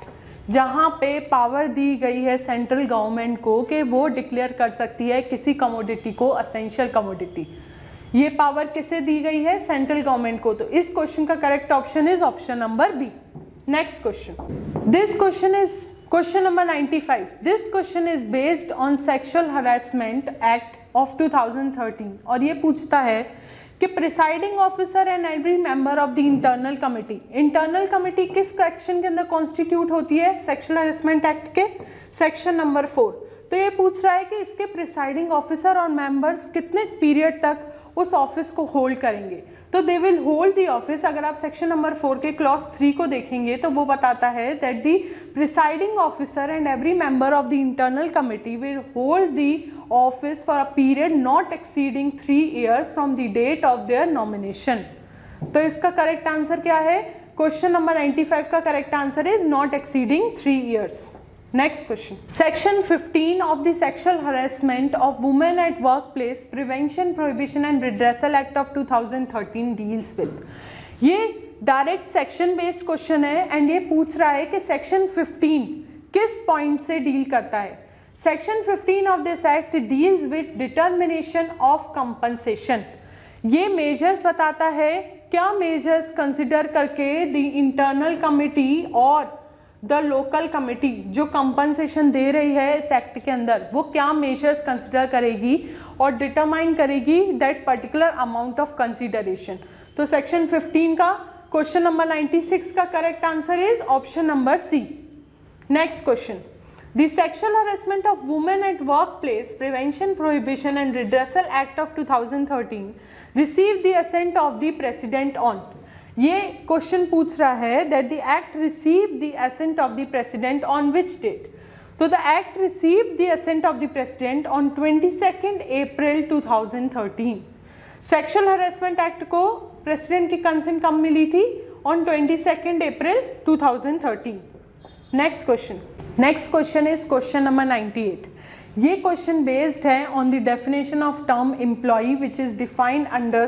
जहाँ पे power दी गई है central government को कि वो डिक्लेयर कर सकती है किसी कमोडिटी को असेंशियल कमोडिटी। ये पावर किसे दी गई है? सेंट्रल गवर्नमेंट को। तो इस क्वेश्चन का correct option is option number B. Next question, this question is question number 95। This question is based on sexual harassment act of 2013 और ये पूछता है कि presiding officer and every member of the internal committee, internal committee किस section के अंदर कॉन्स्टिट्यूट होती है? सेक्सुअल हरासमेंट एक्ट के सेक्शन नंबर 4। तो ये पूछ रहा है कि इसके प्रिसाइडिंग ऑफिसर और मेंबर्स कितने पीरियड तक उस ऑफिस को होल्ड करेंगे। तो they will hold the office. अगर आप सेक्शन नंबर 4 के क्लॉज 3 को देखेंगे तो वो बताता है that the presiding officer and every member of the internal committee will hold the office for a period not exceeding 3 years from the date of their nomination. तो इसका करेक्ट आंसर क्या है? क्वेश्चन नंबर 95 का correct answer is not exceeding 3 years। Next question. Section 15 of the Sexual Harassment of Women at Workplace Prevention, Prohibition and Redressal Act of 2013 deals with. ये direct section based question है and ये पूछ रहा है कि section 15 किस point से deal करता है। Section 15 of this act deals with determination of compensation. ये मेजर्स बताता है, क्या मेजर्स कंसिडर करके द इंटरनल कमिटी और द लोकल कमिटी जो कंपनसेशन दे रही है इस एक्ट के अंदर, वो क्या मेजर्स कंसिडर करेगी और डिटरमाइन करेगी that particular amount of consideration. तो सेक्शन 15 का क्वेश्चन नंबर 96 का correct answer is option number C. Next question, the sexual harassment of women at work place prevention prohibition and redressal act of 2013 receive the assent of the president on. ये question पूछ रहा है that the act receive the assent of the president on which date. तो the act receive the assent of the president on 22 April 2013। Sexual harassment act को president की consent कब मिली थी? On 22 April 2013। Next question is question number 98। ये question based है on the definition of term employee which is defined under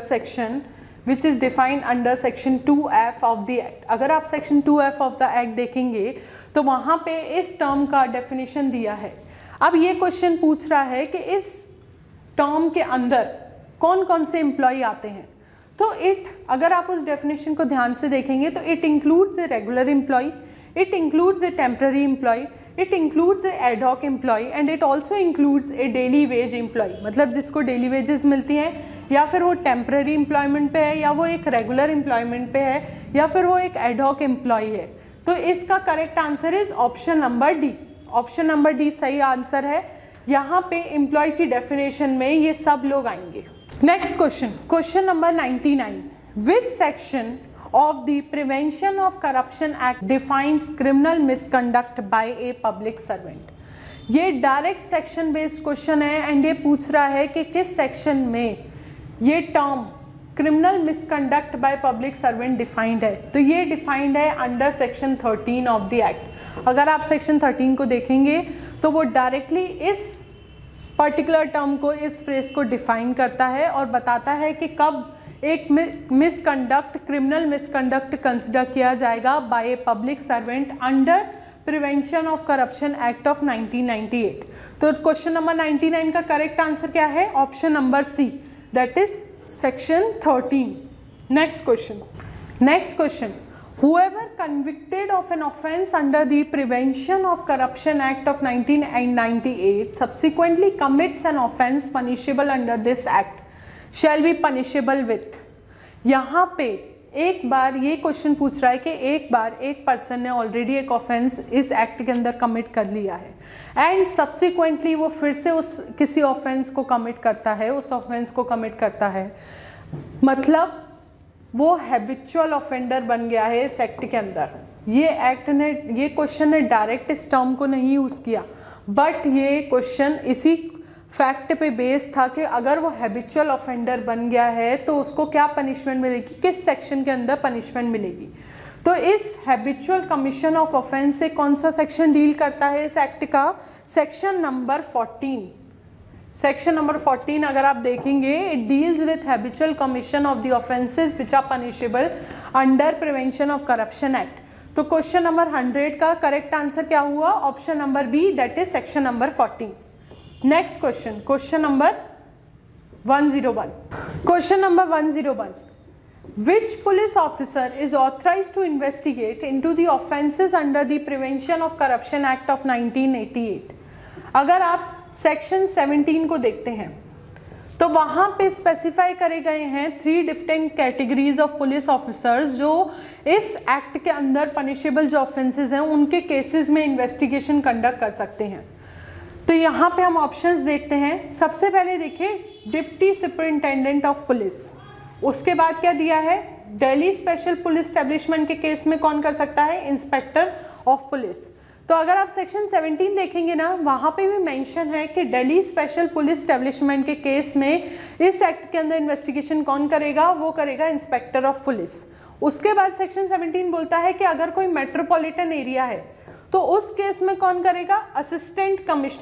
section 2F of the act. अगर आप section 2F of the act देखेंगे तो वहाँ पे इस टर्म का डेफिनेशन दिया है। अब ये क्वेश्चन पूछ रहा है कि इस टर्म के अंदर कौन कौन से एम्प्लॉय आते हैं। तो अगर आप उस डेफिनेशन को ध्यान से देखेंगे तो it includes a regular employee, it includes a temporary employee, it includes a ad hoc employee and it also includes a daily wage employee. मतलब जिसको डेली वेजेस मिलती हैं, या फिर वो टेम्पररी एम्प्लॉयमेंट पे है, या वो एक रेगुलर एम्प्लॉयमेंट पे है, या फिर वो एक एडहॉक एम्प्लॉय है। तो इसका correct answer is option number D. Option number D सही आंसर है। यहाँ पे एम्प्लॉय की डेफिनेशन में ये सब लोग आएंगे। Next question number 99। Which section of the Prevention of Corruption Act defines criminal misconduct by a public servant। ये डायरेक्ट सेक्शन बेस्ड क्वेश्चन है एंड ये पूछ रहा है कि किस सेक्शन में ये term criminal misconduct by public servant defined है। तो ये डिफाइंड है under section 13 of the act. अगर आप सेक्शन 13 को देखेंगे तो वो डायरेक्टली इस पर्टिकुलर टर्म को, इस फ्रेज को डिफाइन करता है और बताता है कि कब एक मिसकंडक्ट, क्रिमिनल मिसकंडक्ट कंसिडर किया जाएगा by a public servant under prevention of corruption act of 1998। तो क्वेश्चन नंबर 99 का करेक्ट आंसर क्या है? Option number C, that is section 13। Next question, whoever convicted of an offence under the Prevention of Corruption Act of 1998 subsequently commits an offence punishable under this act shall be punishable with। यहाँ पे एक बार ये question पूछ रहा है कि एक बार एक पर्सन ने ऑलरेडी एक ऑफेंस इस एक्ट के अंदर कमिट कर लिया है एंड सब्सिक्वेंटली वो फिर से उस किसी ऑफेंस को कमिट करता है, मतलब वो हैबिचुअल ऑफेंडर बन गया है इस एक्ट के अंदर। ये क्वेश्चन ने डायरेक्ट इस टर्म को नहीं यूज़ किया, बट ये क्वेश्चन इसी फैक्ट पे बेस था कि अगर वो हैबिचुअल ऑफेंडर बन गया है तो उसको क्या पनिशमेंट मिलेगी, किस सेक्शन के अंदर पनिशमेंट मिलेगी। तो इस हैबिचुअल कमीशन ऑफ ऑफेंस से कौन सा सेक्शन डील करता है इस एक्ट का? Section number 14। सेक्शन नंबर 14 अगर आप देखेंगे, it deals with habitual commission of the offences which are punishable under prevention of corruption act. तो क्वेश्चन नंबर 100 का करेक्ट आंसर क्या हुआ? Option number B, that is section number 14। Next question, question number 101। Question number 101, which police officer is authorized to investigate into the offences under the Prevention of Corruption Act of 1988? अगर आप section 17 को देखते हैं तो वहाँ पे specify करे गए हैं 3 different categories of police officers जो इस एक्ट के अंदर पनिशेबल जो ऑफेंसेस हैं उनके केसेस में इन्वेस्टिगेशन कंडक्ट कर सकते हैं। तो यहाँ पे हम ऑप्शंस देखते हैं। सबसे पहले देखिए डिप्टी सुपरिंटेंडेंट ऑफ पुलिस, उसके बाद क्या दिया है? दिल्ली स्पेशल पुलिस एस्टेब्लिशमेंट के केस में कौन कर सकता है? Inspector of police. तो अगर आप सेक्शन 17 देखेंगे ना, वहाँ पे भी मेंशन है कि दिल्ली स्पेशल पुलिस एस्टेब्लिशमेंट के केस में इस एक्ट के अंदर इन्वेस्टिगेशन कौन करेगा? वो करेगा इंस्पेक्टर ऑफ पुलिस। उसके बाद सेक्शन 17 बोलता है कि अगर कोई मेट्रोपॉलिटन एरिया है तो उस केस में कौन करेगा? Assistant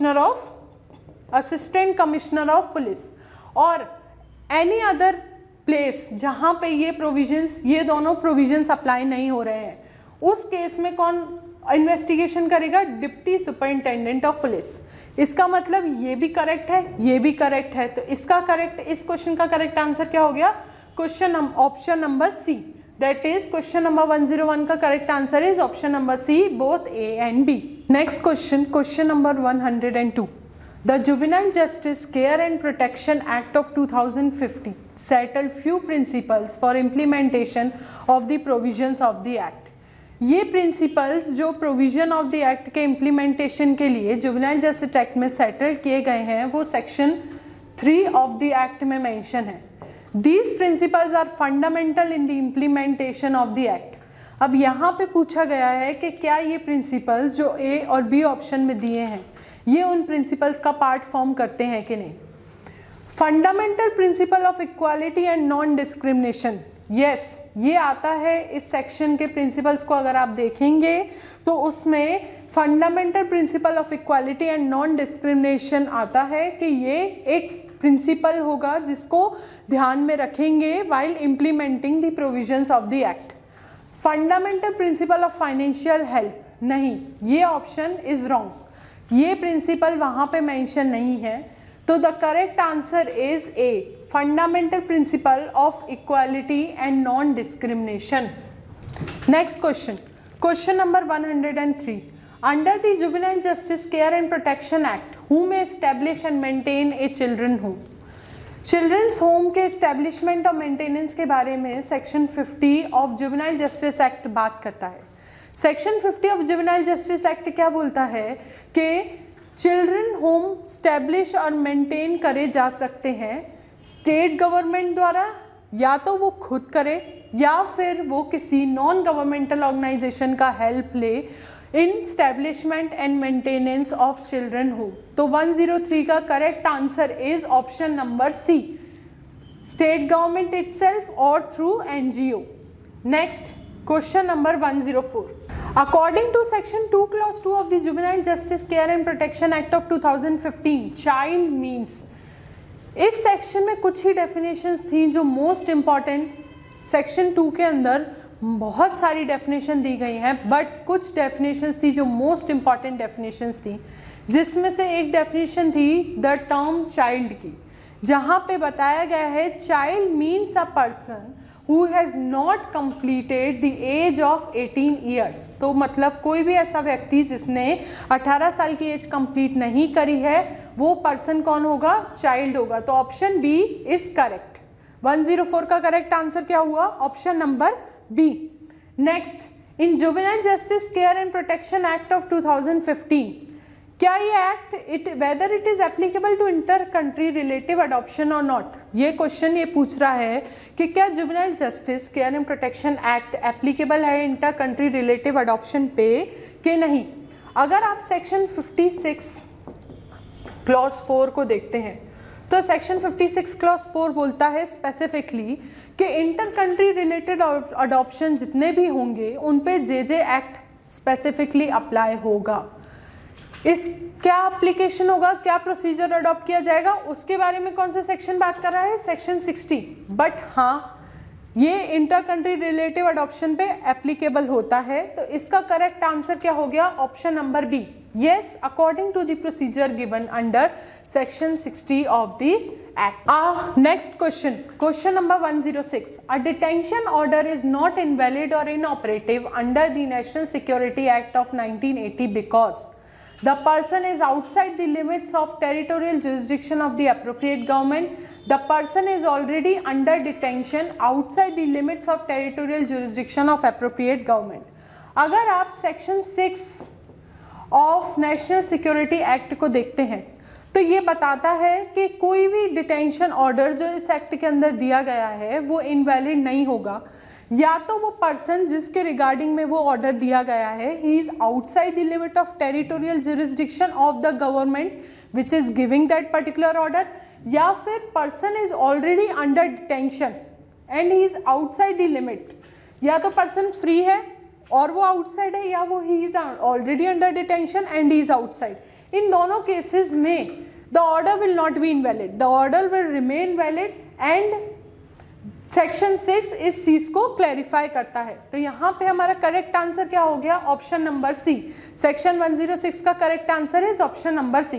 commissioner of police. और एनी अदर प्लेस जहाँ पे ये दोनों प्रोविजंस अप्लाई नहीं हो रहे हैं, उस केस में कौन इन्वेस्टिगेशन करेगा? Deputy superintendent of police. इसका मतलब ये भी करेक्ट है, ये भी करेक्ट है। तो इसका करेक्ट, इस क्वेश्चन का करेक्ट आंसर क्या हो गया? Question option number C, that is question number 101 का correct answer is option number C, both A and B. Next question, question number 102। The Juvenile Justice Care and Protection Act of 2050 settled few principles for implementation of the provisions of the Act. ये principles जो provision of the act के implementation के लिए juvenile justice act में settle किए गए हैं वो सेक्शन 3 ऑफ द एक्ट में मेंशन है। These principles are fundamental in the implementation of the act. अब यहाँ पे पूछा गया है कि क्या ये प्रिंसिपल्स जो ए और बी ऑप्शन में दिए हैं ये उन प्रिंसिपल्स का पार्ट फॉर्म करते हैं कि नहीं। Fundamental principle of equality and non discrimination, yes, ये आता है इस सेक्शन के प्रिंसिपल्स को अगर आप देखेंगे तो उसमें fundamental principle of equality and non discrimination आता है कि ये एक प्रिंसिपल होगा जिसको ध्यान में रखेंगे while implementing the provisions of the act. Fundamental principle of financial help, नहीं, ये ऑप्शन इज रॉन्ग, ये प्रिंसिपल वहाँ पे मेंशन नहीं है। तो the correct answer is A, fundamental principle of equality and non discrimination. Next question, question number 103। Under the juvenile justice care and protection act who may establish and maintain a children home. Children's home के establishment और maintenance के बारे में section 50 of juvenile justice act बात करता है। Section 50 of juvenile justice act क्या बोलता है कि चिल्ड्रन होम स्टैब्लिश और मेंटेन करे जा सकते हैं स्टेट गवर्नमेंट द्वारा, या तो वो खुद करे या फिर वो किसी नॉन गवर्नमेंटल ऑर्गेनाइजेशन का हेल्प ले in establishment and maintenance of children home. तो 103 का correct answer is option number C, state government itself और through NGO. Next question number 104। According to section 2 clause 2 of the Juvenile Justice Care and Protection Act of 2015, child means, इस section में कुछ ही definitions थी जो most important. Section 2 के अंदर बहुत सारी डेफिनेशन दी गई हैं, बट कुछ डेफिनेशंस थी जो मोस्ट इम्पॉर्टेंट डेफिनेशंस थी, जिसमें से एक डेफिनेशन थी द टर्म चाइल्ड की, जहाँ पे बताया गया है child means a person who has not completed the age of 18 years। तो मतलब कोई भी ऐसा व्यक्ति जिसने 18 साल की एज कंप्लीट नहीं करी है वो पर्सन कौन होगा? चाइल्ड होगा। तो ऑप्शन बी इज करेक्ट। 104 का करेक्ट आंसर क्या हुआ? Option number B. Next, in juvenile justice care and protection act of 2015, क्या ये act whether it is applicable to inter country relative adoption और नॉट। ये क्वेश्चन ये पूछ रहा है कि क्या juvenile justice care and protection act applicable है इंटर कंट्री रिलेटिव अडॉप्शन पे कि नहीं। अगर आप सेक्शन 56 क्लॉज 4 को देखते हैं तो सेक्शन 56 क्लॉज 4 बोलता है स्पेसिफिकली कि इंटर कंट्री रिलेटेड अडॉप्शन जितने भी होंगे उन पे जे एक्ट स्पेसिफिकली अप्लाई होगा। इस क्या एप्लीकेशन होगा, क्या प्रोसीजर अडॉप्ट किया जाएगा, उसके बारे में कौन सा सेक्शन बात कर रहा है? सेक्शन 60। बट हाँ, ये इंटर कंट्री रिलेटिव अडॉप्शन पे एप्लीकेबल होता है। तो इसका करेक्ट आंसर क्या हो गया? Option number B, yes, according to the procedure given under section 60 of the act. Next question, question number 106. A detention order is not invalid or inoperative under the National Security Act of 1980 because the person is outside the limits of territorial jurisdiction of the appropriate government. The person is already under detention outside the limits of territorial jurisdiction of appropriate government. अगर आप section 6 of national security act को देखते हैं तो ये बताता है कि कोई भी डिटेंशन ऑर्डर जो इस एक्ट के अंदर दिया गया है वो इनवैलिड नहीं होगा, या तो वो पर्सन जिसके रिगार्डिंग में वो ऑर्डर दिया गया है he is outside the limit of territorial jurisdiction of the government which is giving that particular order, या फिर person is already under detention and he is outside the limit. या तो पर्सन फ्री है और वो आउटसाइड है, या वो he is already under detention and he is outside. इन दोनों केसेस में the order will not be invalid, the order will remain valid and section 6 इस चीज को क्लैरिफाई करता है। तो यहाँ पे हमारा करेक्ट आंसर क्या हो गया? Option number C. सेक्शन 106 का correct answer is option number C.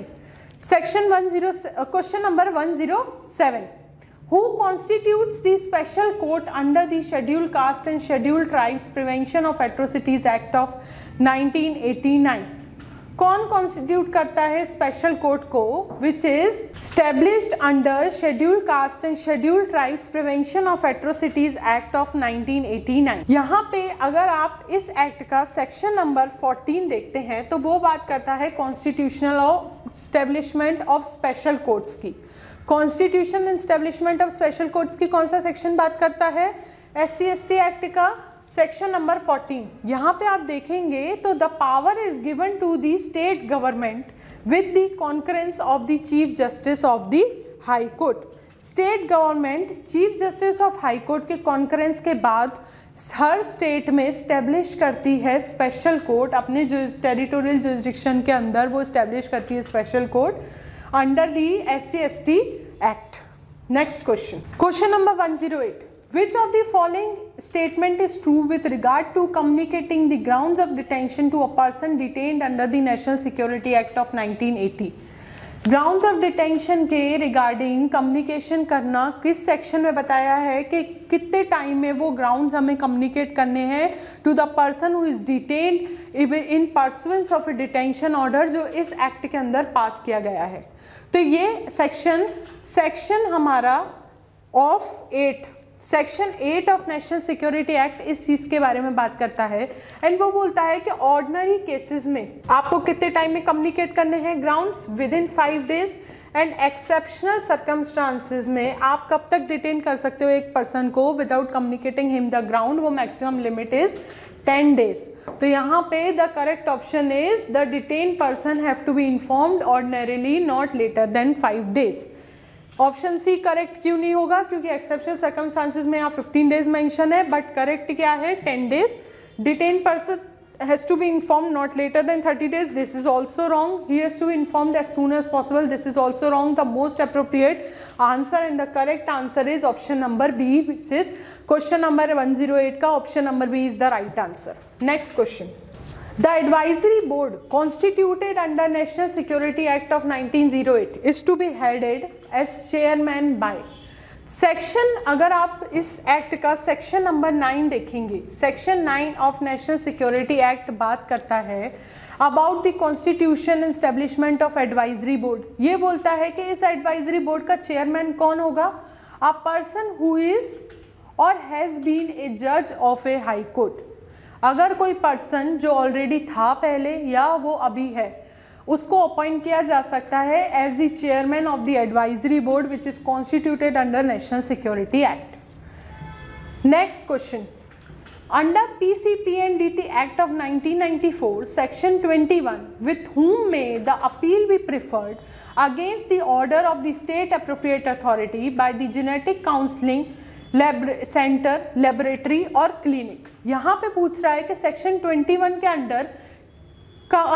Question number 107. Who constitutes the special court under the Scheduled Caste and Scheduled Tribes Prevention of Atrocities Act of 1989? कौन constitute करता है special court को which is established under scheduled caste and scheduled tribes prevention of atrocities act of 1989? यहाँ पे अगर आप इस act का सेक्शन नंबर 14 देखते हैं तो वो बात करता है constitutional establishment of special courts की। Constitution and establishment of special courts की कौन सा सेक्शन बात करता है? SC/ST एक्ट का सेक्शन नंबर 14। यहाँ पे आप देखेंगे तो the power is given to the state government with the concurrence of the chief justice of the high court. State government chief justice of high court के कॉन्करेंस के बाद हर स्टेट में स्टैब्लिश करती है स्पेशल कोर्ट, अपने territorial jurisdiction के अंदर वो स्टैब्लिश करती है special court under the SC/ST act. Next question, question number 108. Which of the following statement is true with regard to communicating the grounds of detention to a person detained under the National Security Act of 1980? Grounds of detention के regarding communication करना किस सेक्शन में बताया है कि कितने time में वो ग्राउंड्स हमें कम्युनिकेट करने हैं to the person who is detained in pursuance of a detention order जो इस एक्ट के अंदर पास किया गया है। तो ये सेक्शन हमारा of 8 section 8 of national security act इस चीज़ के बारे में बात करता है एंड वो बोलता है कि ऑर्डिनरी केसेस में आपको कितने टाइम में कम्युनिकेट करने हैं grounds within 5 days and exceptional circumstances में आप कब तक डिटेन कर सकते हो एक पर्सन को without communicating him the ground, वो मैक्सिमम लिमिट इज 10 डेज। तो यहाँ पे the correct option is the detain person have to be informed ordinarily not later than 5 days. Option C correct क्यों नहीं होगा? क्योंकि एक्सेप्शनल सर्कमस्टांसेस में यहाँ 15 डेज मेंशन है, बट करेक्ट क्या है? 10 days. Detain person has to be informed not later than 30 days, this is also wrong. He has to be informed as soon as possible, this is also wrong. The most appropriate answer and the correct answer is option number B, which is question number 108 का option number B is the right answer. Next question, The advisory board constituted under National Security Act of 1908 is to be headed as chairman by section। अगर आप इस act का section number 9 देखेंगे, section 9 of national security act बात करता है about the constitution and establishment of advisory board. ये बोलता है कि इस एडवाइजरी बोर्ड का चेयरमैन कौन होगा? अ पर्सन हु इज और हैज़ बीन ए जज ऑफ ए हाई कोर्ट। अगर कोई पर्सन जो ऑलरेडी था पहले या वो अभी है उसको अपॉइंट किया जा सकता है as the chairman of the advisory board which is constituted under national security act. Next question, under PCPNDT act of 1994 section 21 with whom may the appeal be preferred against the order of the state appropriate authority by the genetic counseling centre, laboratory और clinic. यहाँ पे पूछ रहा है कि section 21 के under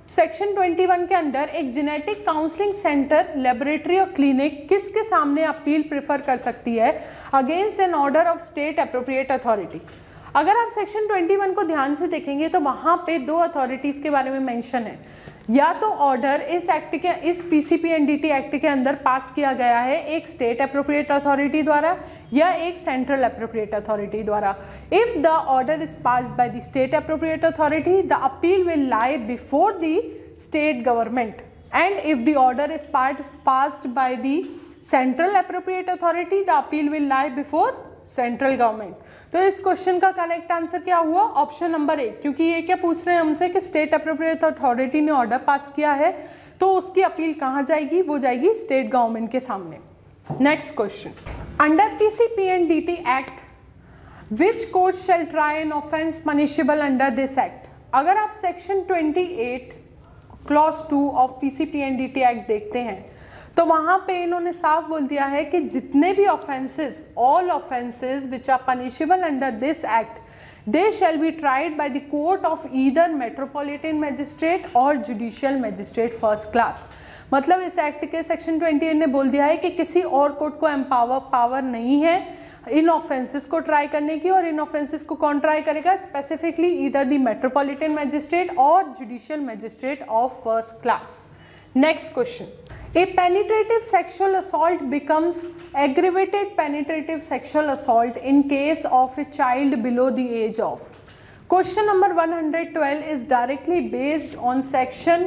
section 21 के under एक जेनेटिक काउंसलिंग सेंटर, लेबोरेटरी और क्लिनिक किसके सामने अपील प्रेफर कर सकती है against an order of state appropriate authority? अगर आप सेक्शन 21 को ध्यान से देखेंगे तो वहाँ पे दो अथॉरिटीज़ के बारे में मेंशन है। या तो ऑर्डर इस एक्ट के, इस PCPNDT एक्ट के अंदर पास किया गया है एक स्टेट अप्रोप्रिएट अथॉरिटी द्वारा या एक सेंट्रल अप्रोप्रिएट अथॉरिटी द्वारा। If the order is passed by the state appropriate authority, the appeal will lie before the state government, and if the order is passed by the central appropriate authority, the appeal will lie before central government. तो इस question का correct answer क्या हुआ? Option number ए, क्योंकि ये क्या पूछ रहे हैं हमसे कि स्टेट अप्रोप्रिएट अथॉरिटी ने ऑर्डर पास किया है तो उसकी अपील कहाँ जाएगी? वो जाएगी स्टेट गवर्नमेंट के सामने। Next question, under PCPNDT act which court shall try an offence punishable under this act? अगर आप section 28 clause 2 of PCPNDT act देखते हैं तो वहाँ पे इन्होंने साफ बोल दिया है कि जितने भी offences, all offences which are punishable under this act, they shall be tried by the court of either metropolitan magistrate और जुडिशियल मैजिस्ट्रेट फर्स्ट क्लास। मतलब इस एक्ट के सेक्शन 28 ने बोल दिया है कि किसी और कोर्ट को पावर नहीं है इन ऑफेंसेस को ट्राई करने की, और इन ऑफेंसेस को कौन ट्राई करेगा? Specifically either the metropolitan magistrate और judicial magistrate of first class. Next question, a penetrative sexual assault becomes aggravated penetrative sexual assault in case of a child below the age of. Question number 112 is directly based on section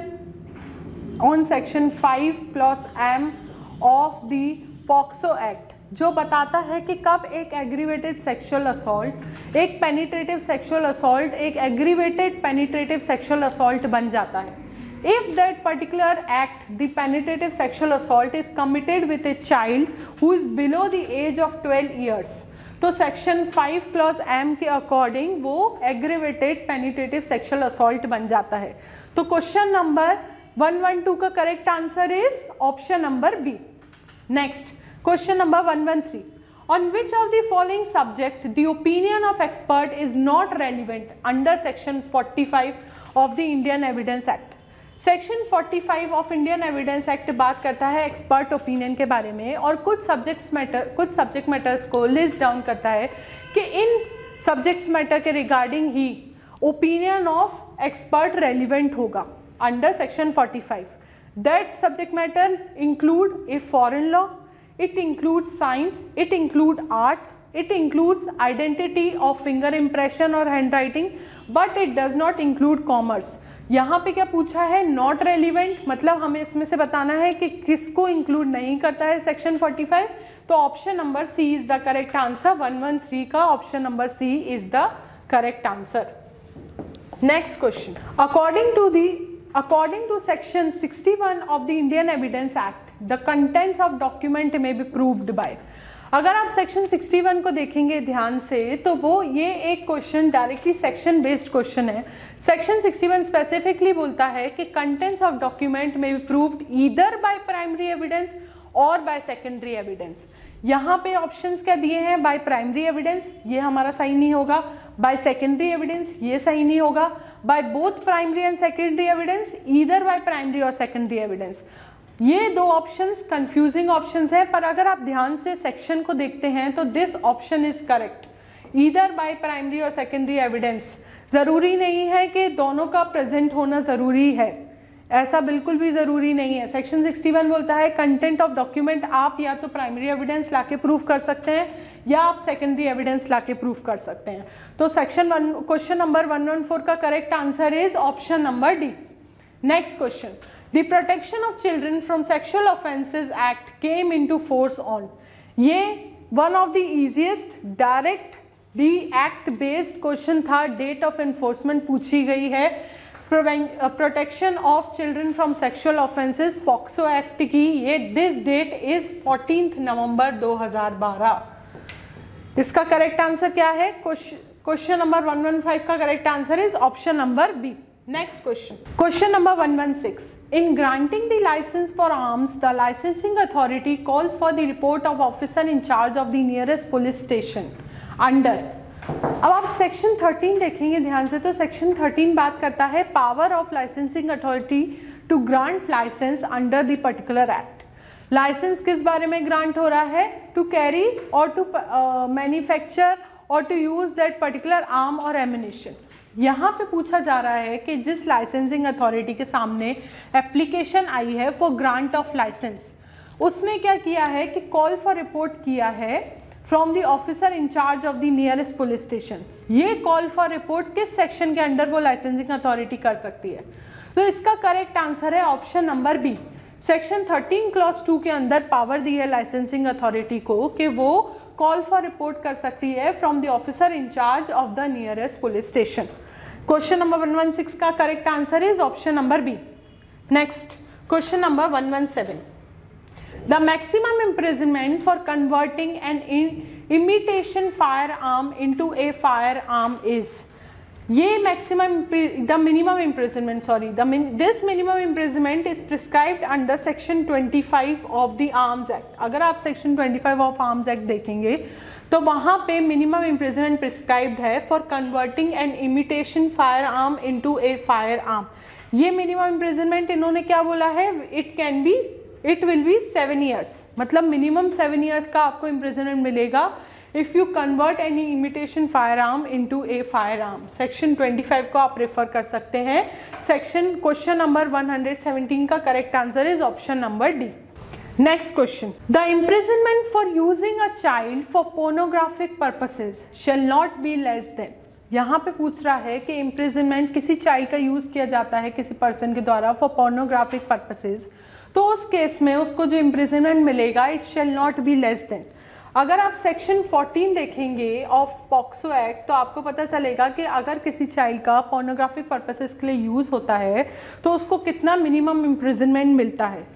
5 clause M of the POCSO Act, जो बताता है कि कब एक aggravated sexual assault, एक penetrative sexual assault एक aggravated penetrative sexual assault बन जाता है। If that particular act, the penetrative sexual assault, is committed with a child who is below the age of 12 years, तो सेक्शन 5 क्लॉज M के according वो aggravated penetrative sexual assault बन जाता है। तो क्वेश्चन नंबर 112 का correct answer is option number B. Next question number 113, on which of the following subject the opinion of expert is not relevant under section 45 of the Indian Evidence Act? Section 45 of Indian evidence act बात करता है expert opinion के बारे में, और कुछ subject matters को list down करता है कि इन सब्जेक्ट मैटर के रिगार्डिंग ही ओपिनियन ऑफ एक्सपर्ट रेलिवेंट होगा under section 45। That subject matter include a foreign law, it includes science, it includes arts, it includes identity of finger impression or handwriting, but it does not include commerce। यहाँ पे क्या पूछा है? Not relevant, मतलब हमें इसमें से बताना है कि किसको इंक्लूड नहीं करता है सेक्शन 45। तो option number C is the correct answer. 113 का option number C is the correct answer. Next question, according to section 61 of the Indian Evidence Act, the contents of document may be proved by। अगर आप section 61 को देखेंगे ध्यान से तो वो ये एक question directly section based question है। सेक्शन 61 स्पेसिफिकली बोलता है कि कंटेंट्स ऑफ डॉक्यूमेंट में be proved either by primary evidence और बाय सेकेंडरी एविडेंस। यहाँ पे ऑप्शंस क्या दिए हैं? बाय प्राइमरी एविडेंस, ये हमारा सही नहीं होगा। बाय सेकेंडरी एविडेंस, ये सही नहीं होगा। By both primary and secondary evidence, either by primary और सेकेंडरी एविडेंस। ये दो ऑप्शंस कंफ्यूजिंग ऑप्शंस है, पर अगर आप ध्यान से सेक्शन को देखते हैं तो this option is correct, either by primary और सेकेंडरी एविडेंस। ज़रूरी नहीं है कि दोनों का प्रेजेंट होना ज़रूरी है, ऐसा बिल्कुल भी ज़रूरी नहीं है। सेक्शन 61 बोलता है कंटेंट ऑफ डॉक्यूमेंट आप या तो प्राइमरी एविडेंस लाके प्रूफ कर सकते हैं या आप सेकेंडरी एविडेंस लाके प्रूफ कर सकते हैं। तो क्वेश्चन नंबर 114 का correct answer is option number D. Next question, The Protection of Children from Sexual Offences Act came into force on। ये one of the easiest direct the act based question था, date of enforcement पूछी गई है। Protection of children from sexual offences POCSO act की, ये this date is 14 नवंबर 2012। इसका correct answer क्या है? क्वेश्चन नंबर 115 का correct answer is option number B. Next question. Question number 116. In granting the license for arms, the licensing authority calls for the report of officer in charge of the nearest police station under अब आप section 13 देखेंगे ध्यान से, तो section 13 बात करता है power of licensing authority to grant licence under the particular act. Licence किस बारे में ग्रांट हो रहा है? To carry or to manufacture or to use that particular arm or ammunition. यहाँ पे पूछा जा रहा है कि जिस लाइसेंसिंग अथॉरिटी के सामने एप्लीकेशन आई है फॉर ग्रांट ऑफ लाइसेंस, उसने क्या किया है कि कॉल फॉर रिपोर्ट किया है from the officer in charge of the nearest police station. ये कॉल फॉर रिपोर्ट किस सेक्शन के अंडर वो लाइसेंसिंग अथॉरिटी कर सकती है? तो इसका करेक्ट आंसर है option number B. Section 13 clause 2 के अंदर पावर दी है लाइसेंसिंग अथॉरिटी को कि वो कॉल फॉर रिपोर्ट कर सकती है from the officer in charge of the nearest police station. Question number 116 का correct answer is option number B. Next question number 117, the maximum imprisonment for converting an imitation firearm into a firearm is, ये maximum the minimum imprisonment this minimum imprisonment is prescribed under section 25 of the Arms Act। अगर आप section 25 of Arms Act देखेंगे तो वहाँ पे minimum imprisonment prescribed है for converting an imitation firearm into a firearm। ये minimum imprisonment इन्होंने क्या बोला है? It will be 7 years, मतलब मिनिमम 7 years का आपको इम्प्रिजनमेंट मिलेगा if you convert any imitation firearm into a firearm. Section 25 को आप रेफर कर सकते हैं। सेक्शन क्वेश्चन नंबर 117 का correct answer is option number D. Next question, the imprisonment for using a child for pornographic purposes shall not be less than. यहाँ पे पूछ रहा है कि इम्प्रिजनमेंट किसी चाइल्ड का यूज किया जाता है किसी पर्सन के द्वारा फॉर पोर्नोग्राफिक पर्पसेज, तो उस केस में उसको जो इम्प्रिजनमेंट मिलेगा it shall not be less than. अगर आप सेक्शन 14 देखेंगे ऑफ पॉक्सो एक्ट तो आपको पता चलेगा कि अगर किसी चाइल्ड का पोर्नोग्राफिक पर्पसेस के लिए यूज होता है तो उसको कितना मिनिमम इम्प्रिजनमेंट मिलता है।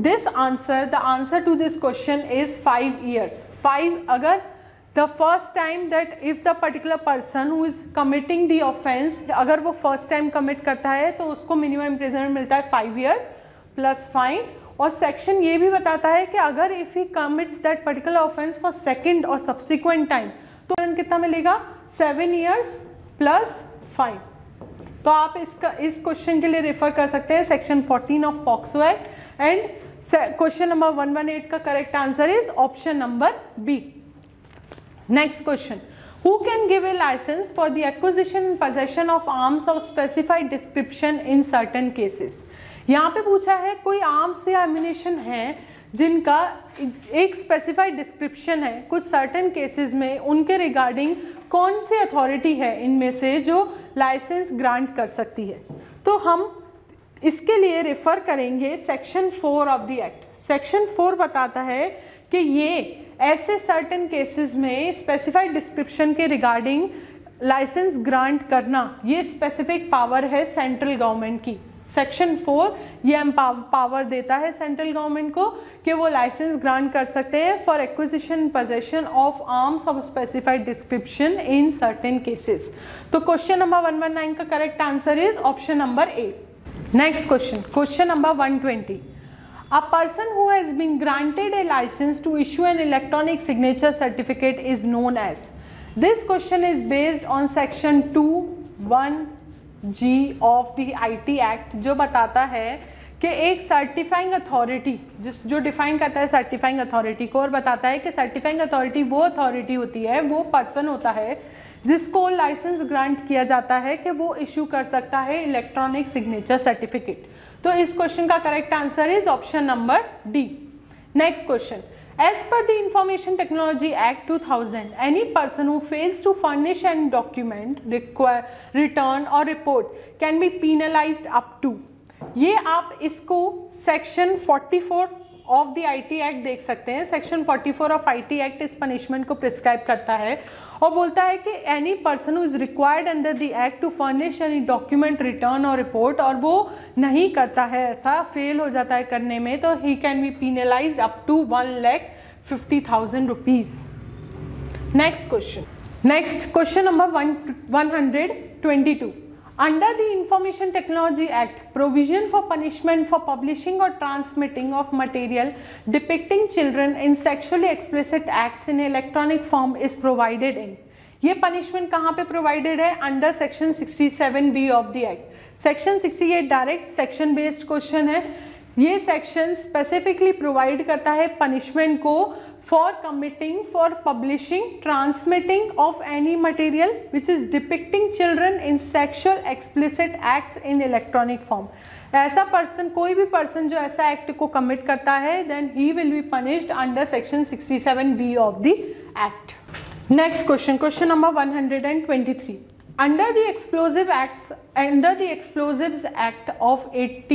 The answer to this question is 5 years। 5 अगर the first time that if the particular person who is committing the offence, अगर वो फर्स्ट टाइम कमिट करता है तो उसको मिनिमम इम्प्रिजनमेंट मिलता है 5 years प्लस फाइन। और सेक्शन ये भी बताता है कि अगर if he commits that particular offence for second or subsequent time तो कितना मिलेगा? 7 years प्लस फाइन। तो आप इस क्वेश्चन के लिए रेफर कर सकते हैं section 14 of POCSO act. And question number 118 का correct answer is option number B. Next question, who can give a license for the acquisition and possession of arms of specified description in certain cases। यहाँ पे पूछा है कोई arms या ammunition है जिनका एक स्पेसिफाइड डिस्क्रिप्शन है कुछ सर्टेन केसेस में, उनके रिगार्डिंग कौन सी अथॉरिटी है इनमें से जो लाइसेंस ग्रांट कर सकती है। तो हम इसके लिए रेफर करेंगे section 4 of the act. Section 4 बताता है कि ये ऐसे सर्टेन केसेस में स्पेसिफाइड डिस्क्रिप्शन के रिगार्डिंग लाइसेंस ग्रांट करना, ये स्पेसिफिक पावर है सेंट्रल गवर्नमेंट की। सेक्शन 4 ये पावर देता है सेंट्रल गवर्नमेंट को कि वो लाइसेंस ग्रांट कर सकते हैं for acquisition possession of arms of specified description in certain cases. तो क्वेश्चन नंबर 119 का correct answer is option number A. Next question, question number 120, a person who has been granted a license to issue an electronic signature certificate is known as। This question is based on section 2(1)(g) of the IT Act, जो बताता है कि एक certifying authority जो define करता है certifying authority को, और बताता है कि सर्टिफाइंग अथॉरिटी वो अथॉरिटी होती है, वो पर्सन होता है जिसको लाइसेंस ग्रांट किया जाता है कि वो इशू कर सकता है इलेक्ट्रॉनिक सिग्नेचर सर्टिफिकेट। तो इस क्वेश्चन का correct answer is option number D. Next question, as per the information technology act 2000, any person who fails to furnish an document return or report can be penalised up to. ये आप इसको section 44 of the IT act देख सकते हैं। Section 44 of IT act इस punishment को prescribe करता है और बोलता है कि any person who is required under the act to furnish any document return or report, और वो नहीं करता है, ऐसा फेल हो जाता है करने में, तो he can be penalised up to 1,50,000 rupees. Next question number 122, under the Information Technology Act, provision for punishment for publishing or transmitting of material depicting children in sexually explicit acts in electronic form is provided in। ये punishment कहाँ पे provided है? Under section 67B of the act. Section 68 direct section based question है। ये section specifically provide करता है punishment को for committing, for publishing, transmitting of any material which is depicting children in sexual explicit acts in electronic form. ऐसा person, कोई भी person जो ऐसा एक्ट को कमिट करता है, then he will be punished under section 67B of the act. Next question, question number 123। Under the Explosives Act of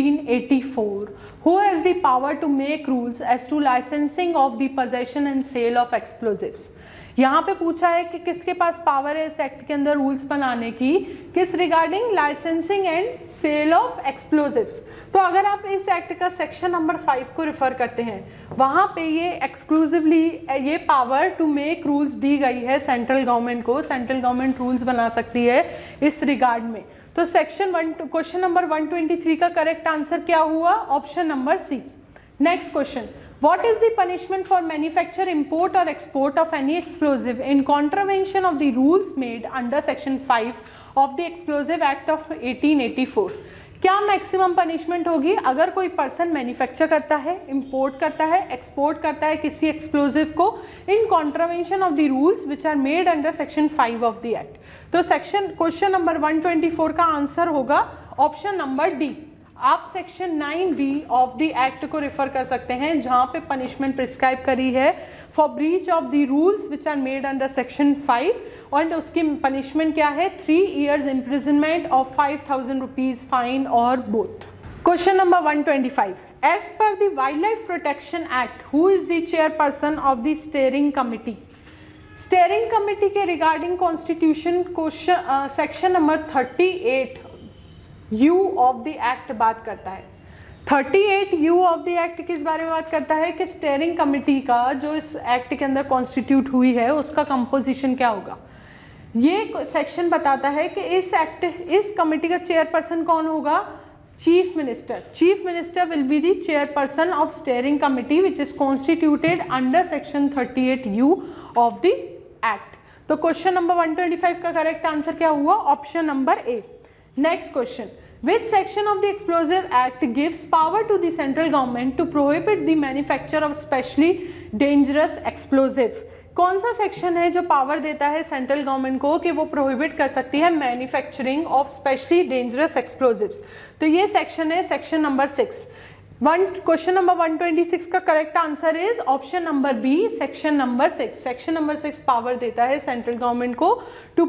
1884, who has the power to make rules as to licensing of the possession and sale of explosives? यहाँ पे पूछा है कि किसके पास power है इस act के अंदर रूल्स बनाने की, किस regarding licensing and sale of explosives. तो अगर आप इस एक्ट का सेक्शन नंबर 5 को रिफर करते हैं, वहाँ पे ये एक्सक्लूसिवली ये पावर टू मेक रूल्स दी गई है सेंट्रल गवर्नमेंट को। सेंट्रल गवर्नमेंट रूल्स बना सकती है इस रिगार्ड में। तो सेक्शन 1, क्वेश्चन नंबर 123 का करेक्ट आंसर क्या हुआ? Option number C. Next question, what is the punishment for manufacture, import or export of any explosive in contravention of the rules made under section 5 of the Explosive Act of 1884? क्या maximum punishment होगी अगर कोई person manufacture करता है, import करता है, export करता है किसी एक्सप्लोजिव को in contravention of the rules which are made under section 5 of the act? तो सेक्शन क्वेश्चन नंबर 124 का आंसर होगा ऑप्शन नंबर डी। आप section 9B of the act को रेफर कर सकते हैं जहां पे पनिशमेंट प्रिस्क्राइब करी है for breach of the rules which are made under section 5, और उसकी पनिशमेंट क्या है? 3 years इम्प्रिजनमेंट और 5,000 rupees fine or both. Question number 125, as per the wildlife protection act who is the chairperson of the steering committee? Steering committee के regarding constitution question section number 38 U of the act बात करता है। 38 U of the act किस बारे में बात करता है कि स्टीयरिंग कमिटी का जो इस एक्ट के अंदर कॉन्स्टिट्यूट हुई है उसका कंपोजिशन क्या होगा। ये सेक्शन बताता है कि इस कमिटी का चेयरपर्सन कौन होगा? Chief minister. Chief minister will be the chairperson of steering committee which is constituted under section 38 U of the act. तो क्वेश्चन नंबर 125 का करेक्ट आंसर क्या हुआ? Option number A. Next question, which section of the Explosive Act gives power to the central government to prohibit the manufacture of specially dangerous explosive? कौन सा section है जो power देता है central government को कि वो प्रोहिबिट कर सकती है manufacturing of specially dangerous explosives? तो ये सेक्शन है सेक्शन नंबर 6। क्वेश्चन नंबर 126 का correct answer is option number B, section number 6। Section number 6 power देता है सेंट्रल गवर्नमेंट को to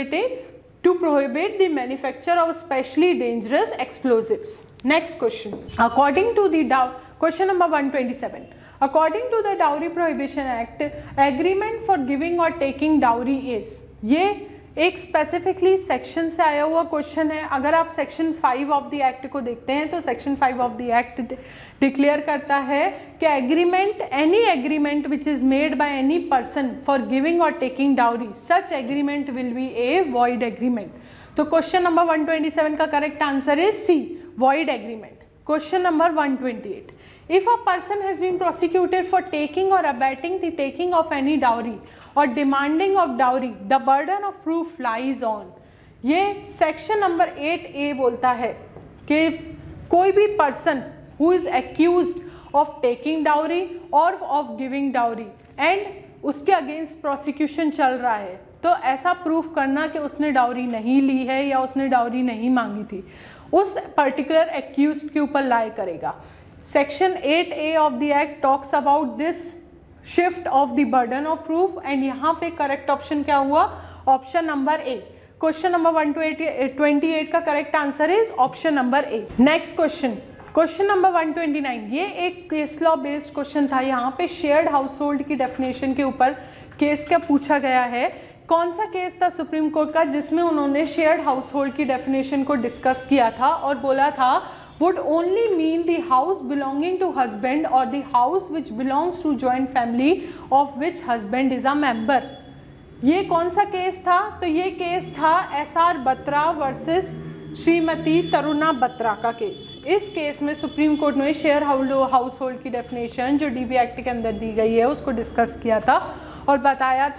prohibit the manufacture of specially dangerous explosives. Next question. According to the question number 127. According to the Dowry Prohibition Act, agreement for giving or taking dowry is. ये एक specifically section से आया हुआ question है। अगर आप section 5 of the act को देखते हैं तो section 5 of the act declare करता है कि agreement, any agreement which is made by any person for giving और taking dowry, such agreement will be a void agreement. तो क्वेश्चन नंबर 127 का correct answer is C, void agreement. Question number 128, if a person has been prosecuted for taking or abetting the taking of any dowry or demanding of dowry, the burden of proof lies on. ये section number 8A बोलता है कि कोई भी person who is accused of taking dowry or of giving dowry and उसके against prosecution चल रहा है, तो ऐसा प्रूफ करना कि उसने डाउरी नहीं ली है या उसने डाउरी नहीं मांगी थी, उस पर्टिकुलर एक्यूज्ड के ऊपर लाई करेगा। Section 8A of the act talks about this shift of the burden of proof, and यहाँ पे करेक्ट ऑप्शन क्या हुआ? Option number A. Question number 128 का correct answer is option number A. Next question, question number 129, ये एक case law based question था। यहाँ पे शेयर्ड हाउस होल्ड की डेफिनेशन के ऊपर केस क्या पूछा गया है। कौन सा केस था सुप्रीम कोर्ट का जिसमें उन्होंने शेयर्ड हाउस होल्ड की डेफिनेशन को डिस्कस किया था और बोला था would only mean the house belonging to husband or the house which belongs to joint family of which husband is a member। ये कौन सा केस था? तो ये केस था SR बत्रा वर्सेस श्रीमती तरुणा बत्रा का केस। इस केस में सुप्रीम कोर्ट ने शेयर हाउस होल्ड की डेफिनेशन जो DV एक्ट के अंदर दी गई है उसको डिस्कस किया था और बताया था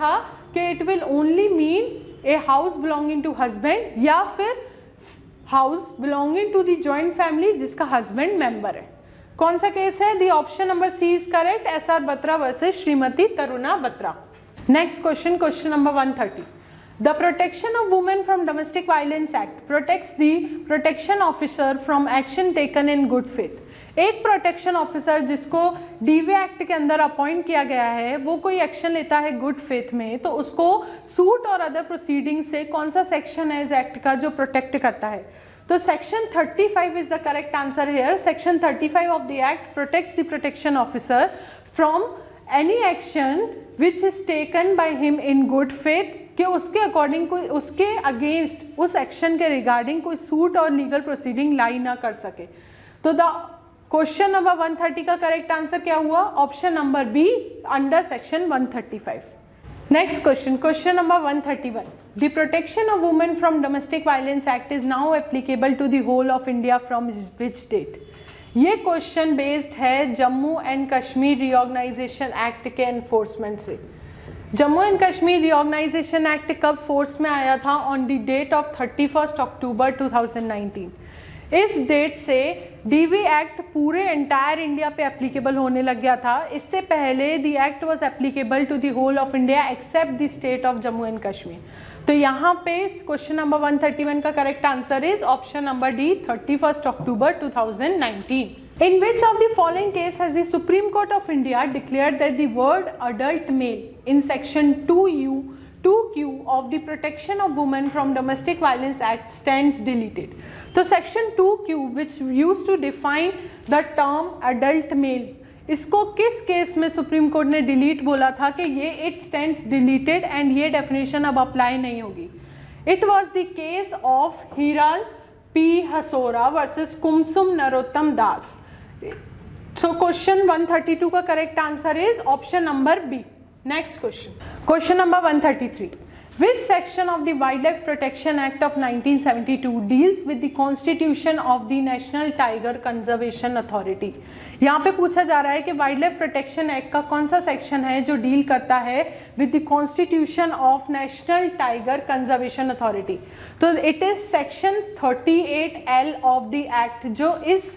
कि it will only mean a house belonging to husband या फिर house belonging to the joint family जिसका हस्बैंड मेंबर है। कौन सा केस है? The option number C is correct, SR Batra versus Shrimati Taruna Batra. Next question, question number 130। The Protection of Women from Domestic Violence Act protects the protection officer from action taken in good faith। एक protection officer जिसको DV act के अंदर appoint किया गया है वो कोई action लेता है गुड फेथ में, तो उसको सूट और अदर प्रोसीडिंग से कौन सा सेक्शन है इस एक्ट का जो प्रोटेक्ट करता है? तो section 35 is the correct answer here. Section 35 of the act protects the protection officer from any action which is taken by him in good faith, कि उसके अकॉर्डिंग कोई उसके अगेंस्ट उस एक्शन के रिगार्डिंग कोई सूट और लीगल प्रोसीडिंग लाई ना कर सके। तो द क्वेश्चन नंबर 130 का करेक्ट आंसर क्या हुआ? Option number B under section 135। Next question, question number 131। The protection of women from domestic violence act is now applicable to the whole of India from which date? ये question based है Jammu and Kashmir reorganisation act के enforcement से। Jammu and Kashmir reorganisation act कब force में आया था? On the date of 31 October 2019। इस डेट से डीवी एक्ट पूरे एंटायर इंडिया पे एप्लीकेबल होने लग गया था। इससे पहले the act was applicable to the whole of India except the state of Jammu and Kashmir. तो यहाँ पे क्वेश्चन नंबर 131 का correct answer is option number D 31 October 2019। In which of the following case has the Supreme Court of India declared that the word adult male in section 2Q of the Protection of Women from Domestic Violence Act stands deleted? तो section 2Q which used to define the term adult male, इसको किस case में supreme court ने delete बोला था कि ये it stands deleted and ये डेफिनेशन अब अप्लाई नहीं होगी? It was the case of Hiral P Hasora versus Kusum Narottam Das. So question 132 का correct answer is option number B. Next question, question number 133। Which section of the Wildlife Protection Act of 1972 deals with the constitution of the National Tiger Conservation Authority? यहाँ पे पूछा जा रहा है कि wild life protection act का कौन सा सेक्शन है जो डील करता है with the constitution of national tiger conservation authority. तो it is section 38L of the act जो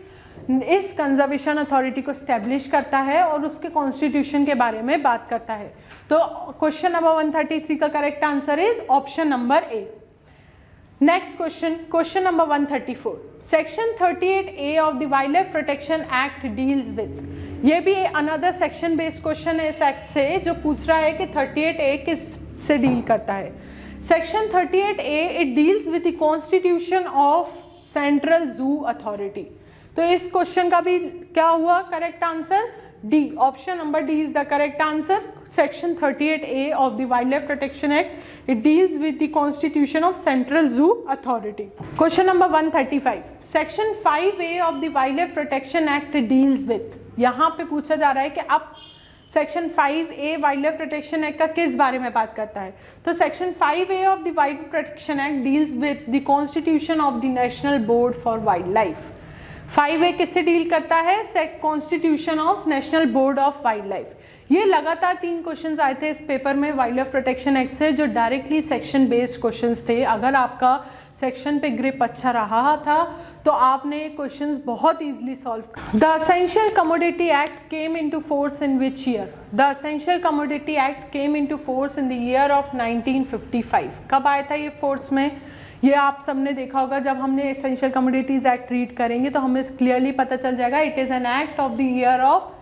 इस कंजर्वेशन अथॉरिटी को स्टैब्लिश करता है और उसके कॉन्स्टिट्यूशन के बारे में बात करता है। तो क्वेश्चन नंबर 133 का correct answer is option number A. Next question, question number 134। Section 38A of the wildlife protection act deals with, ये भी अनदर सेक्शन बेस्ड क्वेश्चन है इस एक्ट से जो पूछ रहा है कि 38A किस से डील करता है। Section 38A it deals with the constitution of central zoo authority. तो इस क्वेश्चन का भी क्या हुआ correct answer? D, option number D is the correct answer. Section 38A of the wildlife protection act it deals with the constitution of central zoo authority. Question number 135। Section 5A of the wildlife protection act deals with, यहाँ पे पूछा जा रहा है कि अब section 5A wildlife protection act का किस बारे में बात करता है? तो section 5A of the wild protection act deals with the constitution of the national board for wildlife. 5A किससे डील करता है? Constitution of national board of wildlife. ये लगातार 3 क्वेश्चंस आए थे इस पेपर में वाइल्ड लाइफ प्रोटेक्शन एक्ट से जो डायरेक्टली सेक्शन बेस्ड क्वेश्चंस थे। अगर आपका सेक्शन पे ग्रिप अच्छा रहा था तो आपने क्वेश्चंस बहुत इजीली सॉल्व कर। The essential commodity act came into force in which year? The essential commodity act came into force in the year of 1955। कब आया था ये फोर्स में? ये आप सबने देखा होगा, जब हमने एसेंशियल कमोडिटीज एक्ट रीड करेंगे तो हमें क्लियरली पता चल जाएगा। It is an act of the year of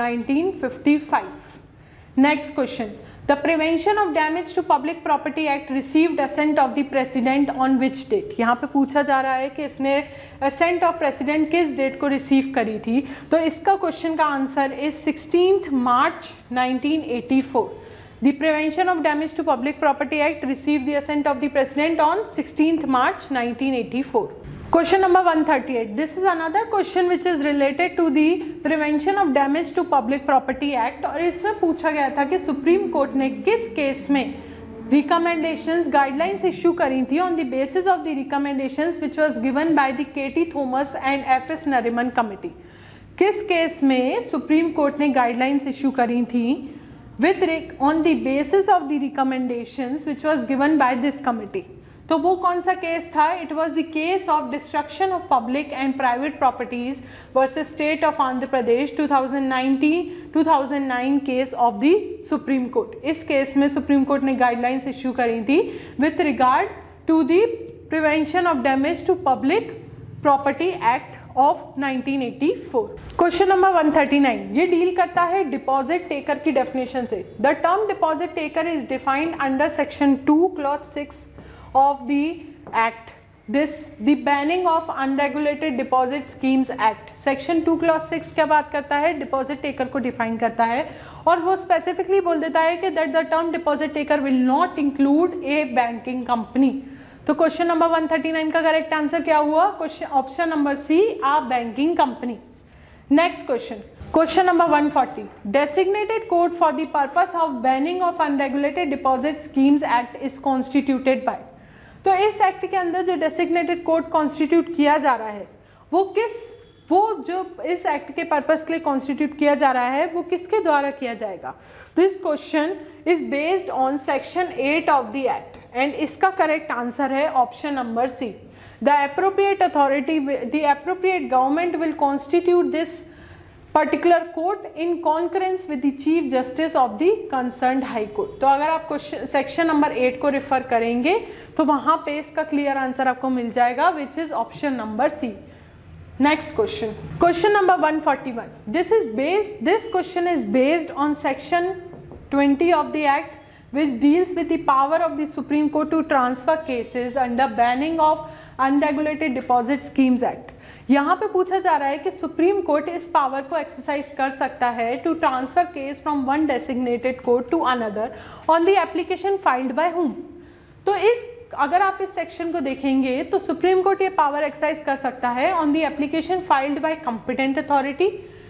1955। Next question, the prevention of damage to public property act received assent of the president on which date? यहाँ पे पूछा जा रहा है कि इसने असेंट ऑफ प्रेसिडेंट किस डेट को रिसीव करी थी। तो इसका क्वेश्चन का answer is 16 March 1984। The Prevention of Damage to Public Property Act received the assent of the President on 16th March 1984. Question number 138. This is another question which is related to the Prevention of Damage to Public Property Act और इसमें पूछा गया था कि supreme court ने किस case में recommendations guidelines issue करी थी on the basis of the recommendations which was given by the K.T. Thomas and F.S. Nariman Committee। किस केस में सुप्रीम कोर्ट ने गाइडलाइंस इशू करी थी on the basis of the recommendations which was given by this committee. तो वो कौन सा case था? It was the case of destruction of public and private properties versus State of Andhra Pradesh 2009 case of the Supreme Court. इस case में supreme court ने guidelines issue करी थी with regard to the prevention of damage to public property act of 1984. Question number 139 ये डील करता है deposit taker की डेफिनेशन से. The term deposit taker is defined under section 2 clause 6 of the act. The banning of unregulated deposit schemes act. सेक्शन 2 clause 6 क्या बात करता है? डिपॉजिट टेकर को डिफाइन करता है और वो स्पेसिफिकली बोल देता है कि that the term deposit taker will not include a banking company. तो क्वेश्चन नंबर 139 का करेक्ट आंसर क्या हुआ? Option number C, a banking company. Next question number 140 designated code for the purpose of banning of unregulated deposit schemes act is constituted by. तो इस act के अंदर जो designated code constitute किया जा रहा है वो जो इस एक्ट के पर्पस के लिए कॉन्स्टिट्यूट किया जा रहा है वो किसके द्वारा किया जाएगा? This question is based on section 8 of the act and इसका करेक्ट आंसर है option number C. The appropriate authority, the appropriate government will constitute this particular court in concurrence with the chief justice of the concerned high court. तो अगर आप section number 8 को refer करेंगे तो वहां पे इसका क्लियर आंसर आपको मिल जाएगा which is option number C. Next question number 141 this question is based on section 20 of the act which deals with the power of the Supreme Court to transfer cases under banning of unregulated deposit schemes act. यहाँ पे पूछा जा रहा है कि supreme court इस power को exercise कर सकता है to transfer case from one designated court to another on the application filed by whom. तो अगर आप इस सेक्शन को देखेंगे तो सुप्रीम कोर्ट ये पावर एक्सरसाइज कर सकता है on the application filed by competent authority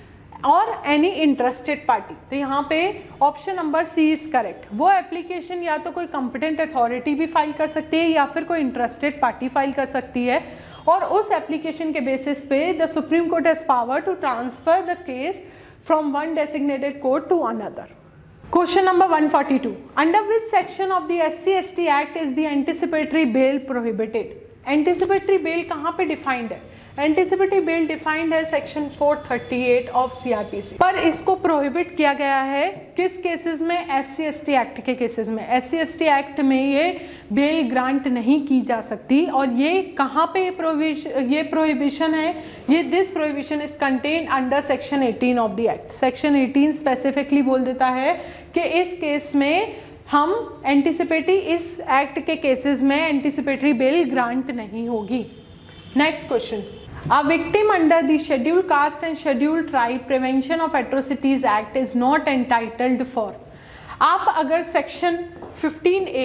और एनी इंटरेस्टेड पार्टी. तो यहाँ पे option number C is correct. वो एप्लीकेशन या तो कोई कॉम्पिटेंट अथॉरिटी भी फाइल कर सकती है या फिर कोई इंटरेस्टेड पार्टी फाइल कर सकती है और उस एप्लीकेशन के बेसिस पे the supreme court has power to transfer the case from one designated court to another. Question number 142 under which section of the SC/ST act is the anticipatory bail prohibited. Anticipatory bail कहाँ पे defined है? Anticipatory bail defined है section 438 of CRPC. पर इसको prohibit किया गया है किस केसेस में? SC/ST एक्ट के केसेस में. SC/ST एक्ट में ये बेल ग्रांट नहीं की जा सकती और ये कहाँ पे ये प्रोहिबिशन है? ये this prohibition is contained under section 18 of the act. Section 18 specifically बोल देता है कि इस केस में हम एंटिसिपेटरी, इस एक्ट के केसेस में एंटिसिपेटरी बेल ग्रांट नहीं होगी. Next question, a victim under the Scheduled Caste and Scheduled Tribe Prevention of Atrocities Act is not entitled for. आप अगर section 15A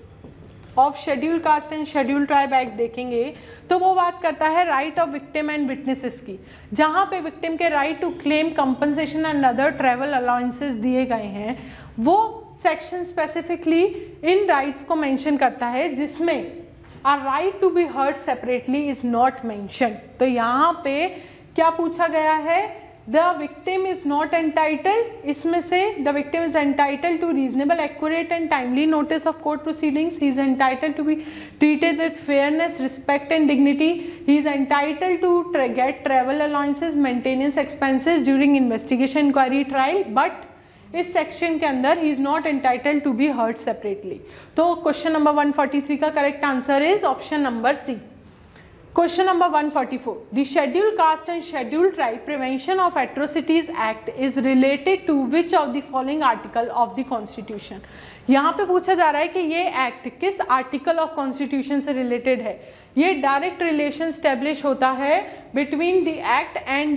of scheduled caste and scheduled tribe act देखेंगे तो वो बात करता है right of victim and witnesses की, जहाँ पे विक्टिम के right to claim compensation and other travel allowances दिए गए हैं. वो सेक्शन स्पेसिफिकली इन राइट्स को मेंशन करता है जिसमें A right to be heard separately is not mentioned. तो यहाँ पे क्या पूछा गया है? The victim is not entitled, इसमें से the victim is entitled to reasonable, accurate and timely notice of court proceedings. He is entitled to be treated with fairness, respect and dignity. He is entitled to get travel allowances, maintenance expenses during investigation, inquiry, trial. But इस section के अंदर ही is not entitled to be heard separately. तो question number 143 का correct answer is option number C. Question number 144 the scheduled caste and scheduled tribe prevention of atrocities act is related to which of the following article of the constitution. यहाँ पे पूछा जा रहा है कि ये act किस आर्टिकल ऑफ कॉन्स्टिट्यूशन से रिलेटेड है. ये डायरेक्ट रिलेशन स्टैब्लिश होता है between the act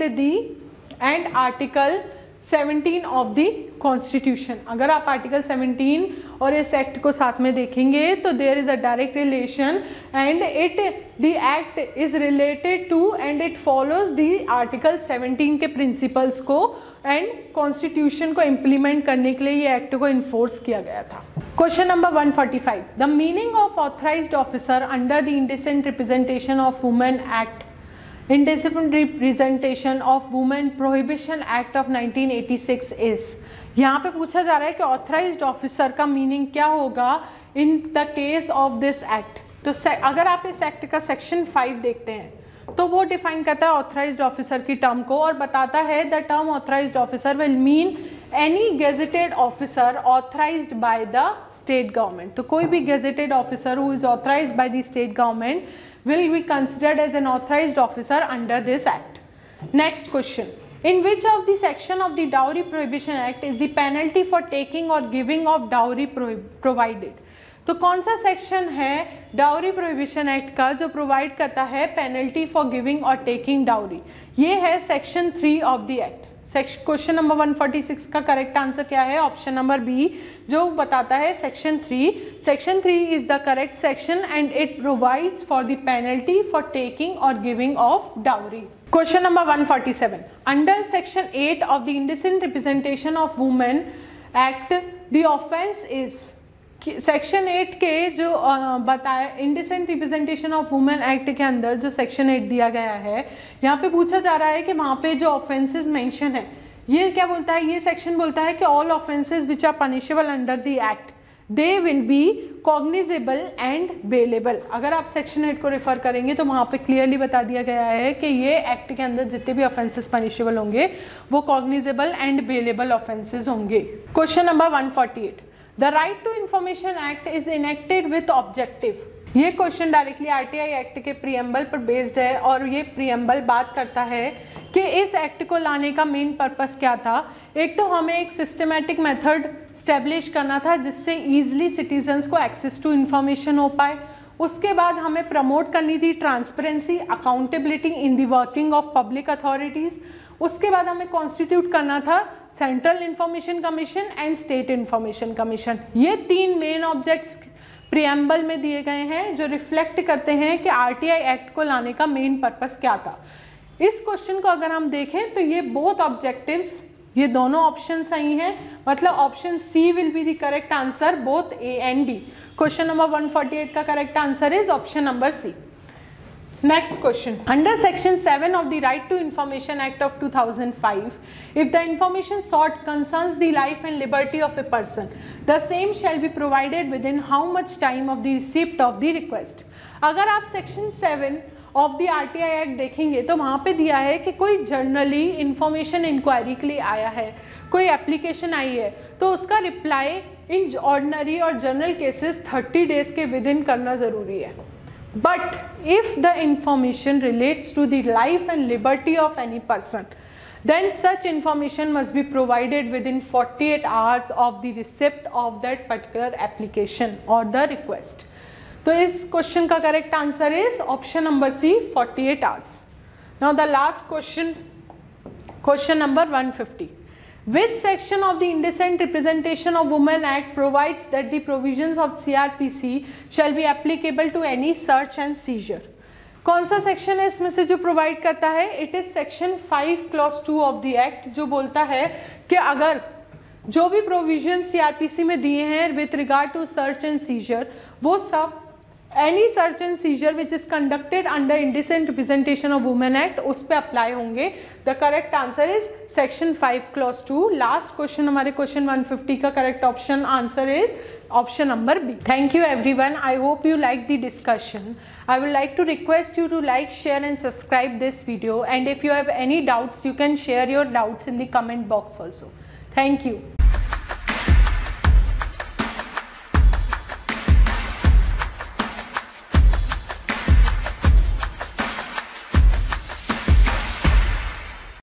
and article 17 of the constitution. अगर आप आर्टिकल 17 और इस एक्ट को साथ में देखेंगे तो there is a direct relation and the act is related to and it follows the article 17 के प्रिंसिपल्स को एंड कॉन्स्टिट्यूशन को इम्प्लीमेंट करने के लिए ये एक्ट को इन्फोर्स किया गया था. Question number 145 the meaning of authorised officer under the indecent representation of women act, Indecent Representation of Women Prohibition Act of 1986 is. यहाँ पे पूछा जा रहा है कि ऑथराइज्ड ऑफिसर का मीनिंग क्या होगा in the case of this act. तो अगर आप इस एक्ट का सेक्शन 5 देखते हैं तो वो डिफाइन करता है ऑथराइज्ड ऑफिसर की टर्म को और बताता है the term authorised officer will mean any gazetted officer authorised by the state government. तो कोई भी gazetted officer who is authorised by the state government will be considered as an authorized officer under this act. Next question. In which of the section of the Dowry Prohibition Act is the penalty for taking or giving of dowry provided? तो कौन सा section है dowry prohibition act का जो provide करता है penalty for giving और taking dowry? ये है section 3 of the act. Question number 146 का करेक्ट आंसर क्या है? ऑप्शन नंबर बी, जो बताता है section 3। Section 3 is the correct section and it provides for the penalty for taking और giving of dowry. Question number 147, under section 8 of the indecent representation of women act the offence is. Section 8 के जो बताया indecent representation of women act के अंदर जो section 8 दिया गया है, यहाँ पे पूछा जा रहा है कि वहाँ पे जो ऑफेंसेस मेंशन है, ये क्या बोलता है? ये सेक्शन बोलता है कि all offences which are punishable under the act they will be cognizable and bailable. अगर आप सेक्शन 8 को रेफर करेंगे तो वहाँ पे क्लियरली बता दिया गया है कि ये एक्ट के अंदर जितने भी ऑफेंसेस पनिशेबल होंगे वो कॉग्निजेबल एंड बेलेबल ऑफेंसेस होंगे। Question number 148, The Right to Information Act is enacted with objective। ये क्वेश्चन डायरेक्टली आरटीआई एक्ट के प्रीएम्बल पर बेस्ड है और ये प्रीएम्बल बात करता है कि इस एक्ट को लाने का मेन पर्पस क्या था। एक तो हमें एक सिस्टमेटिक मेथड स्टेब्लिश करना था जिससे ईजिली सिटीजन्स को एक्सेस टू इन्फॉर्मेशन हो पाए। उसके बाद हमें प्रमोट करनी थी transparency, accountability in the working of public authorities. उसके बाद हमें कॉन्स्टिट्यूट करना था central information commission and state information commission. ये 3 मेन ऑब्जेक्ट्स प्रीएम्बल में दिए गए हैं जो रिफ्लेक्ट करते हैं कि आरटीआई एक्ट को लाने का मेन पर्पस क्या था। इस क्वेश्चन को अगर हम देखें तो ये बोथ ऑब्जेक्टिव्स, ये दोनों ऑप्शन सही हैं, मतलब option C will be the correct answer both A and B. Question number 148 का correct answer is option number C. Next question. Under Section 7 of the Right to Information Act of 2005, if the information sought concerns the life and liberty of a person, the same shall be provided within how much time of the receipt of the request। अगर आप Section 7 of the RTI act देखेंगे तो वहाँ पे दिया है कि कोई जर्नली इंफॉर्मेशन इंक्वायरी के लिए आया है, कोई एप्लीकेशन आई है, तो उसका रिप्लाई इन ऑर्डिनरी और जनरल केसेस 30 डेज के विद इन करना ज़रूरी है। But if the information relates to the life and liberty of any person, then such information must be provided within 48 hours of the receipt of that particular application or the request। तो इस question का correct answer is option number C, 48 hours। Now the last question, question number 150. Which section of the Indecent Representation of Women Act provides that the provisions of CRPC shall be applicable to any search and seizure? कौन सा section है इसमें से जो provide करता है? It is section 5 clause 2 of the act, जो बोलता है कि अगर जो भी प्रोविजन सीआरपीसी में दिए हैं with regard to search and seizure, वो सब any search and seizure which is conducted under indecent representation of women act उस पर अप्लाई होंगे। The correct answer is section 5 clause 2। Last question हमारे क्वेश्चन 150 का correct option answer is option number B. Thank you everyone. I hope you like the discussion. I would like to request you to like, share and subscribe this video, and if you have any doubts you can share your doubts in the comment box also. Thank you.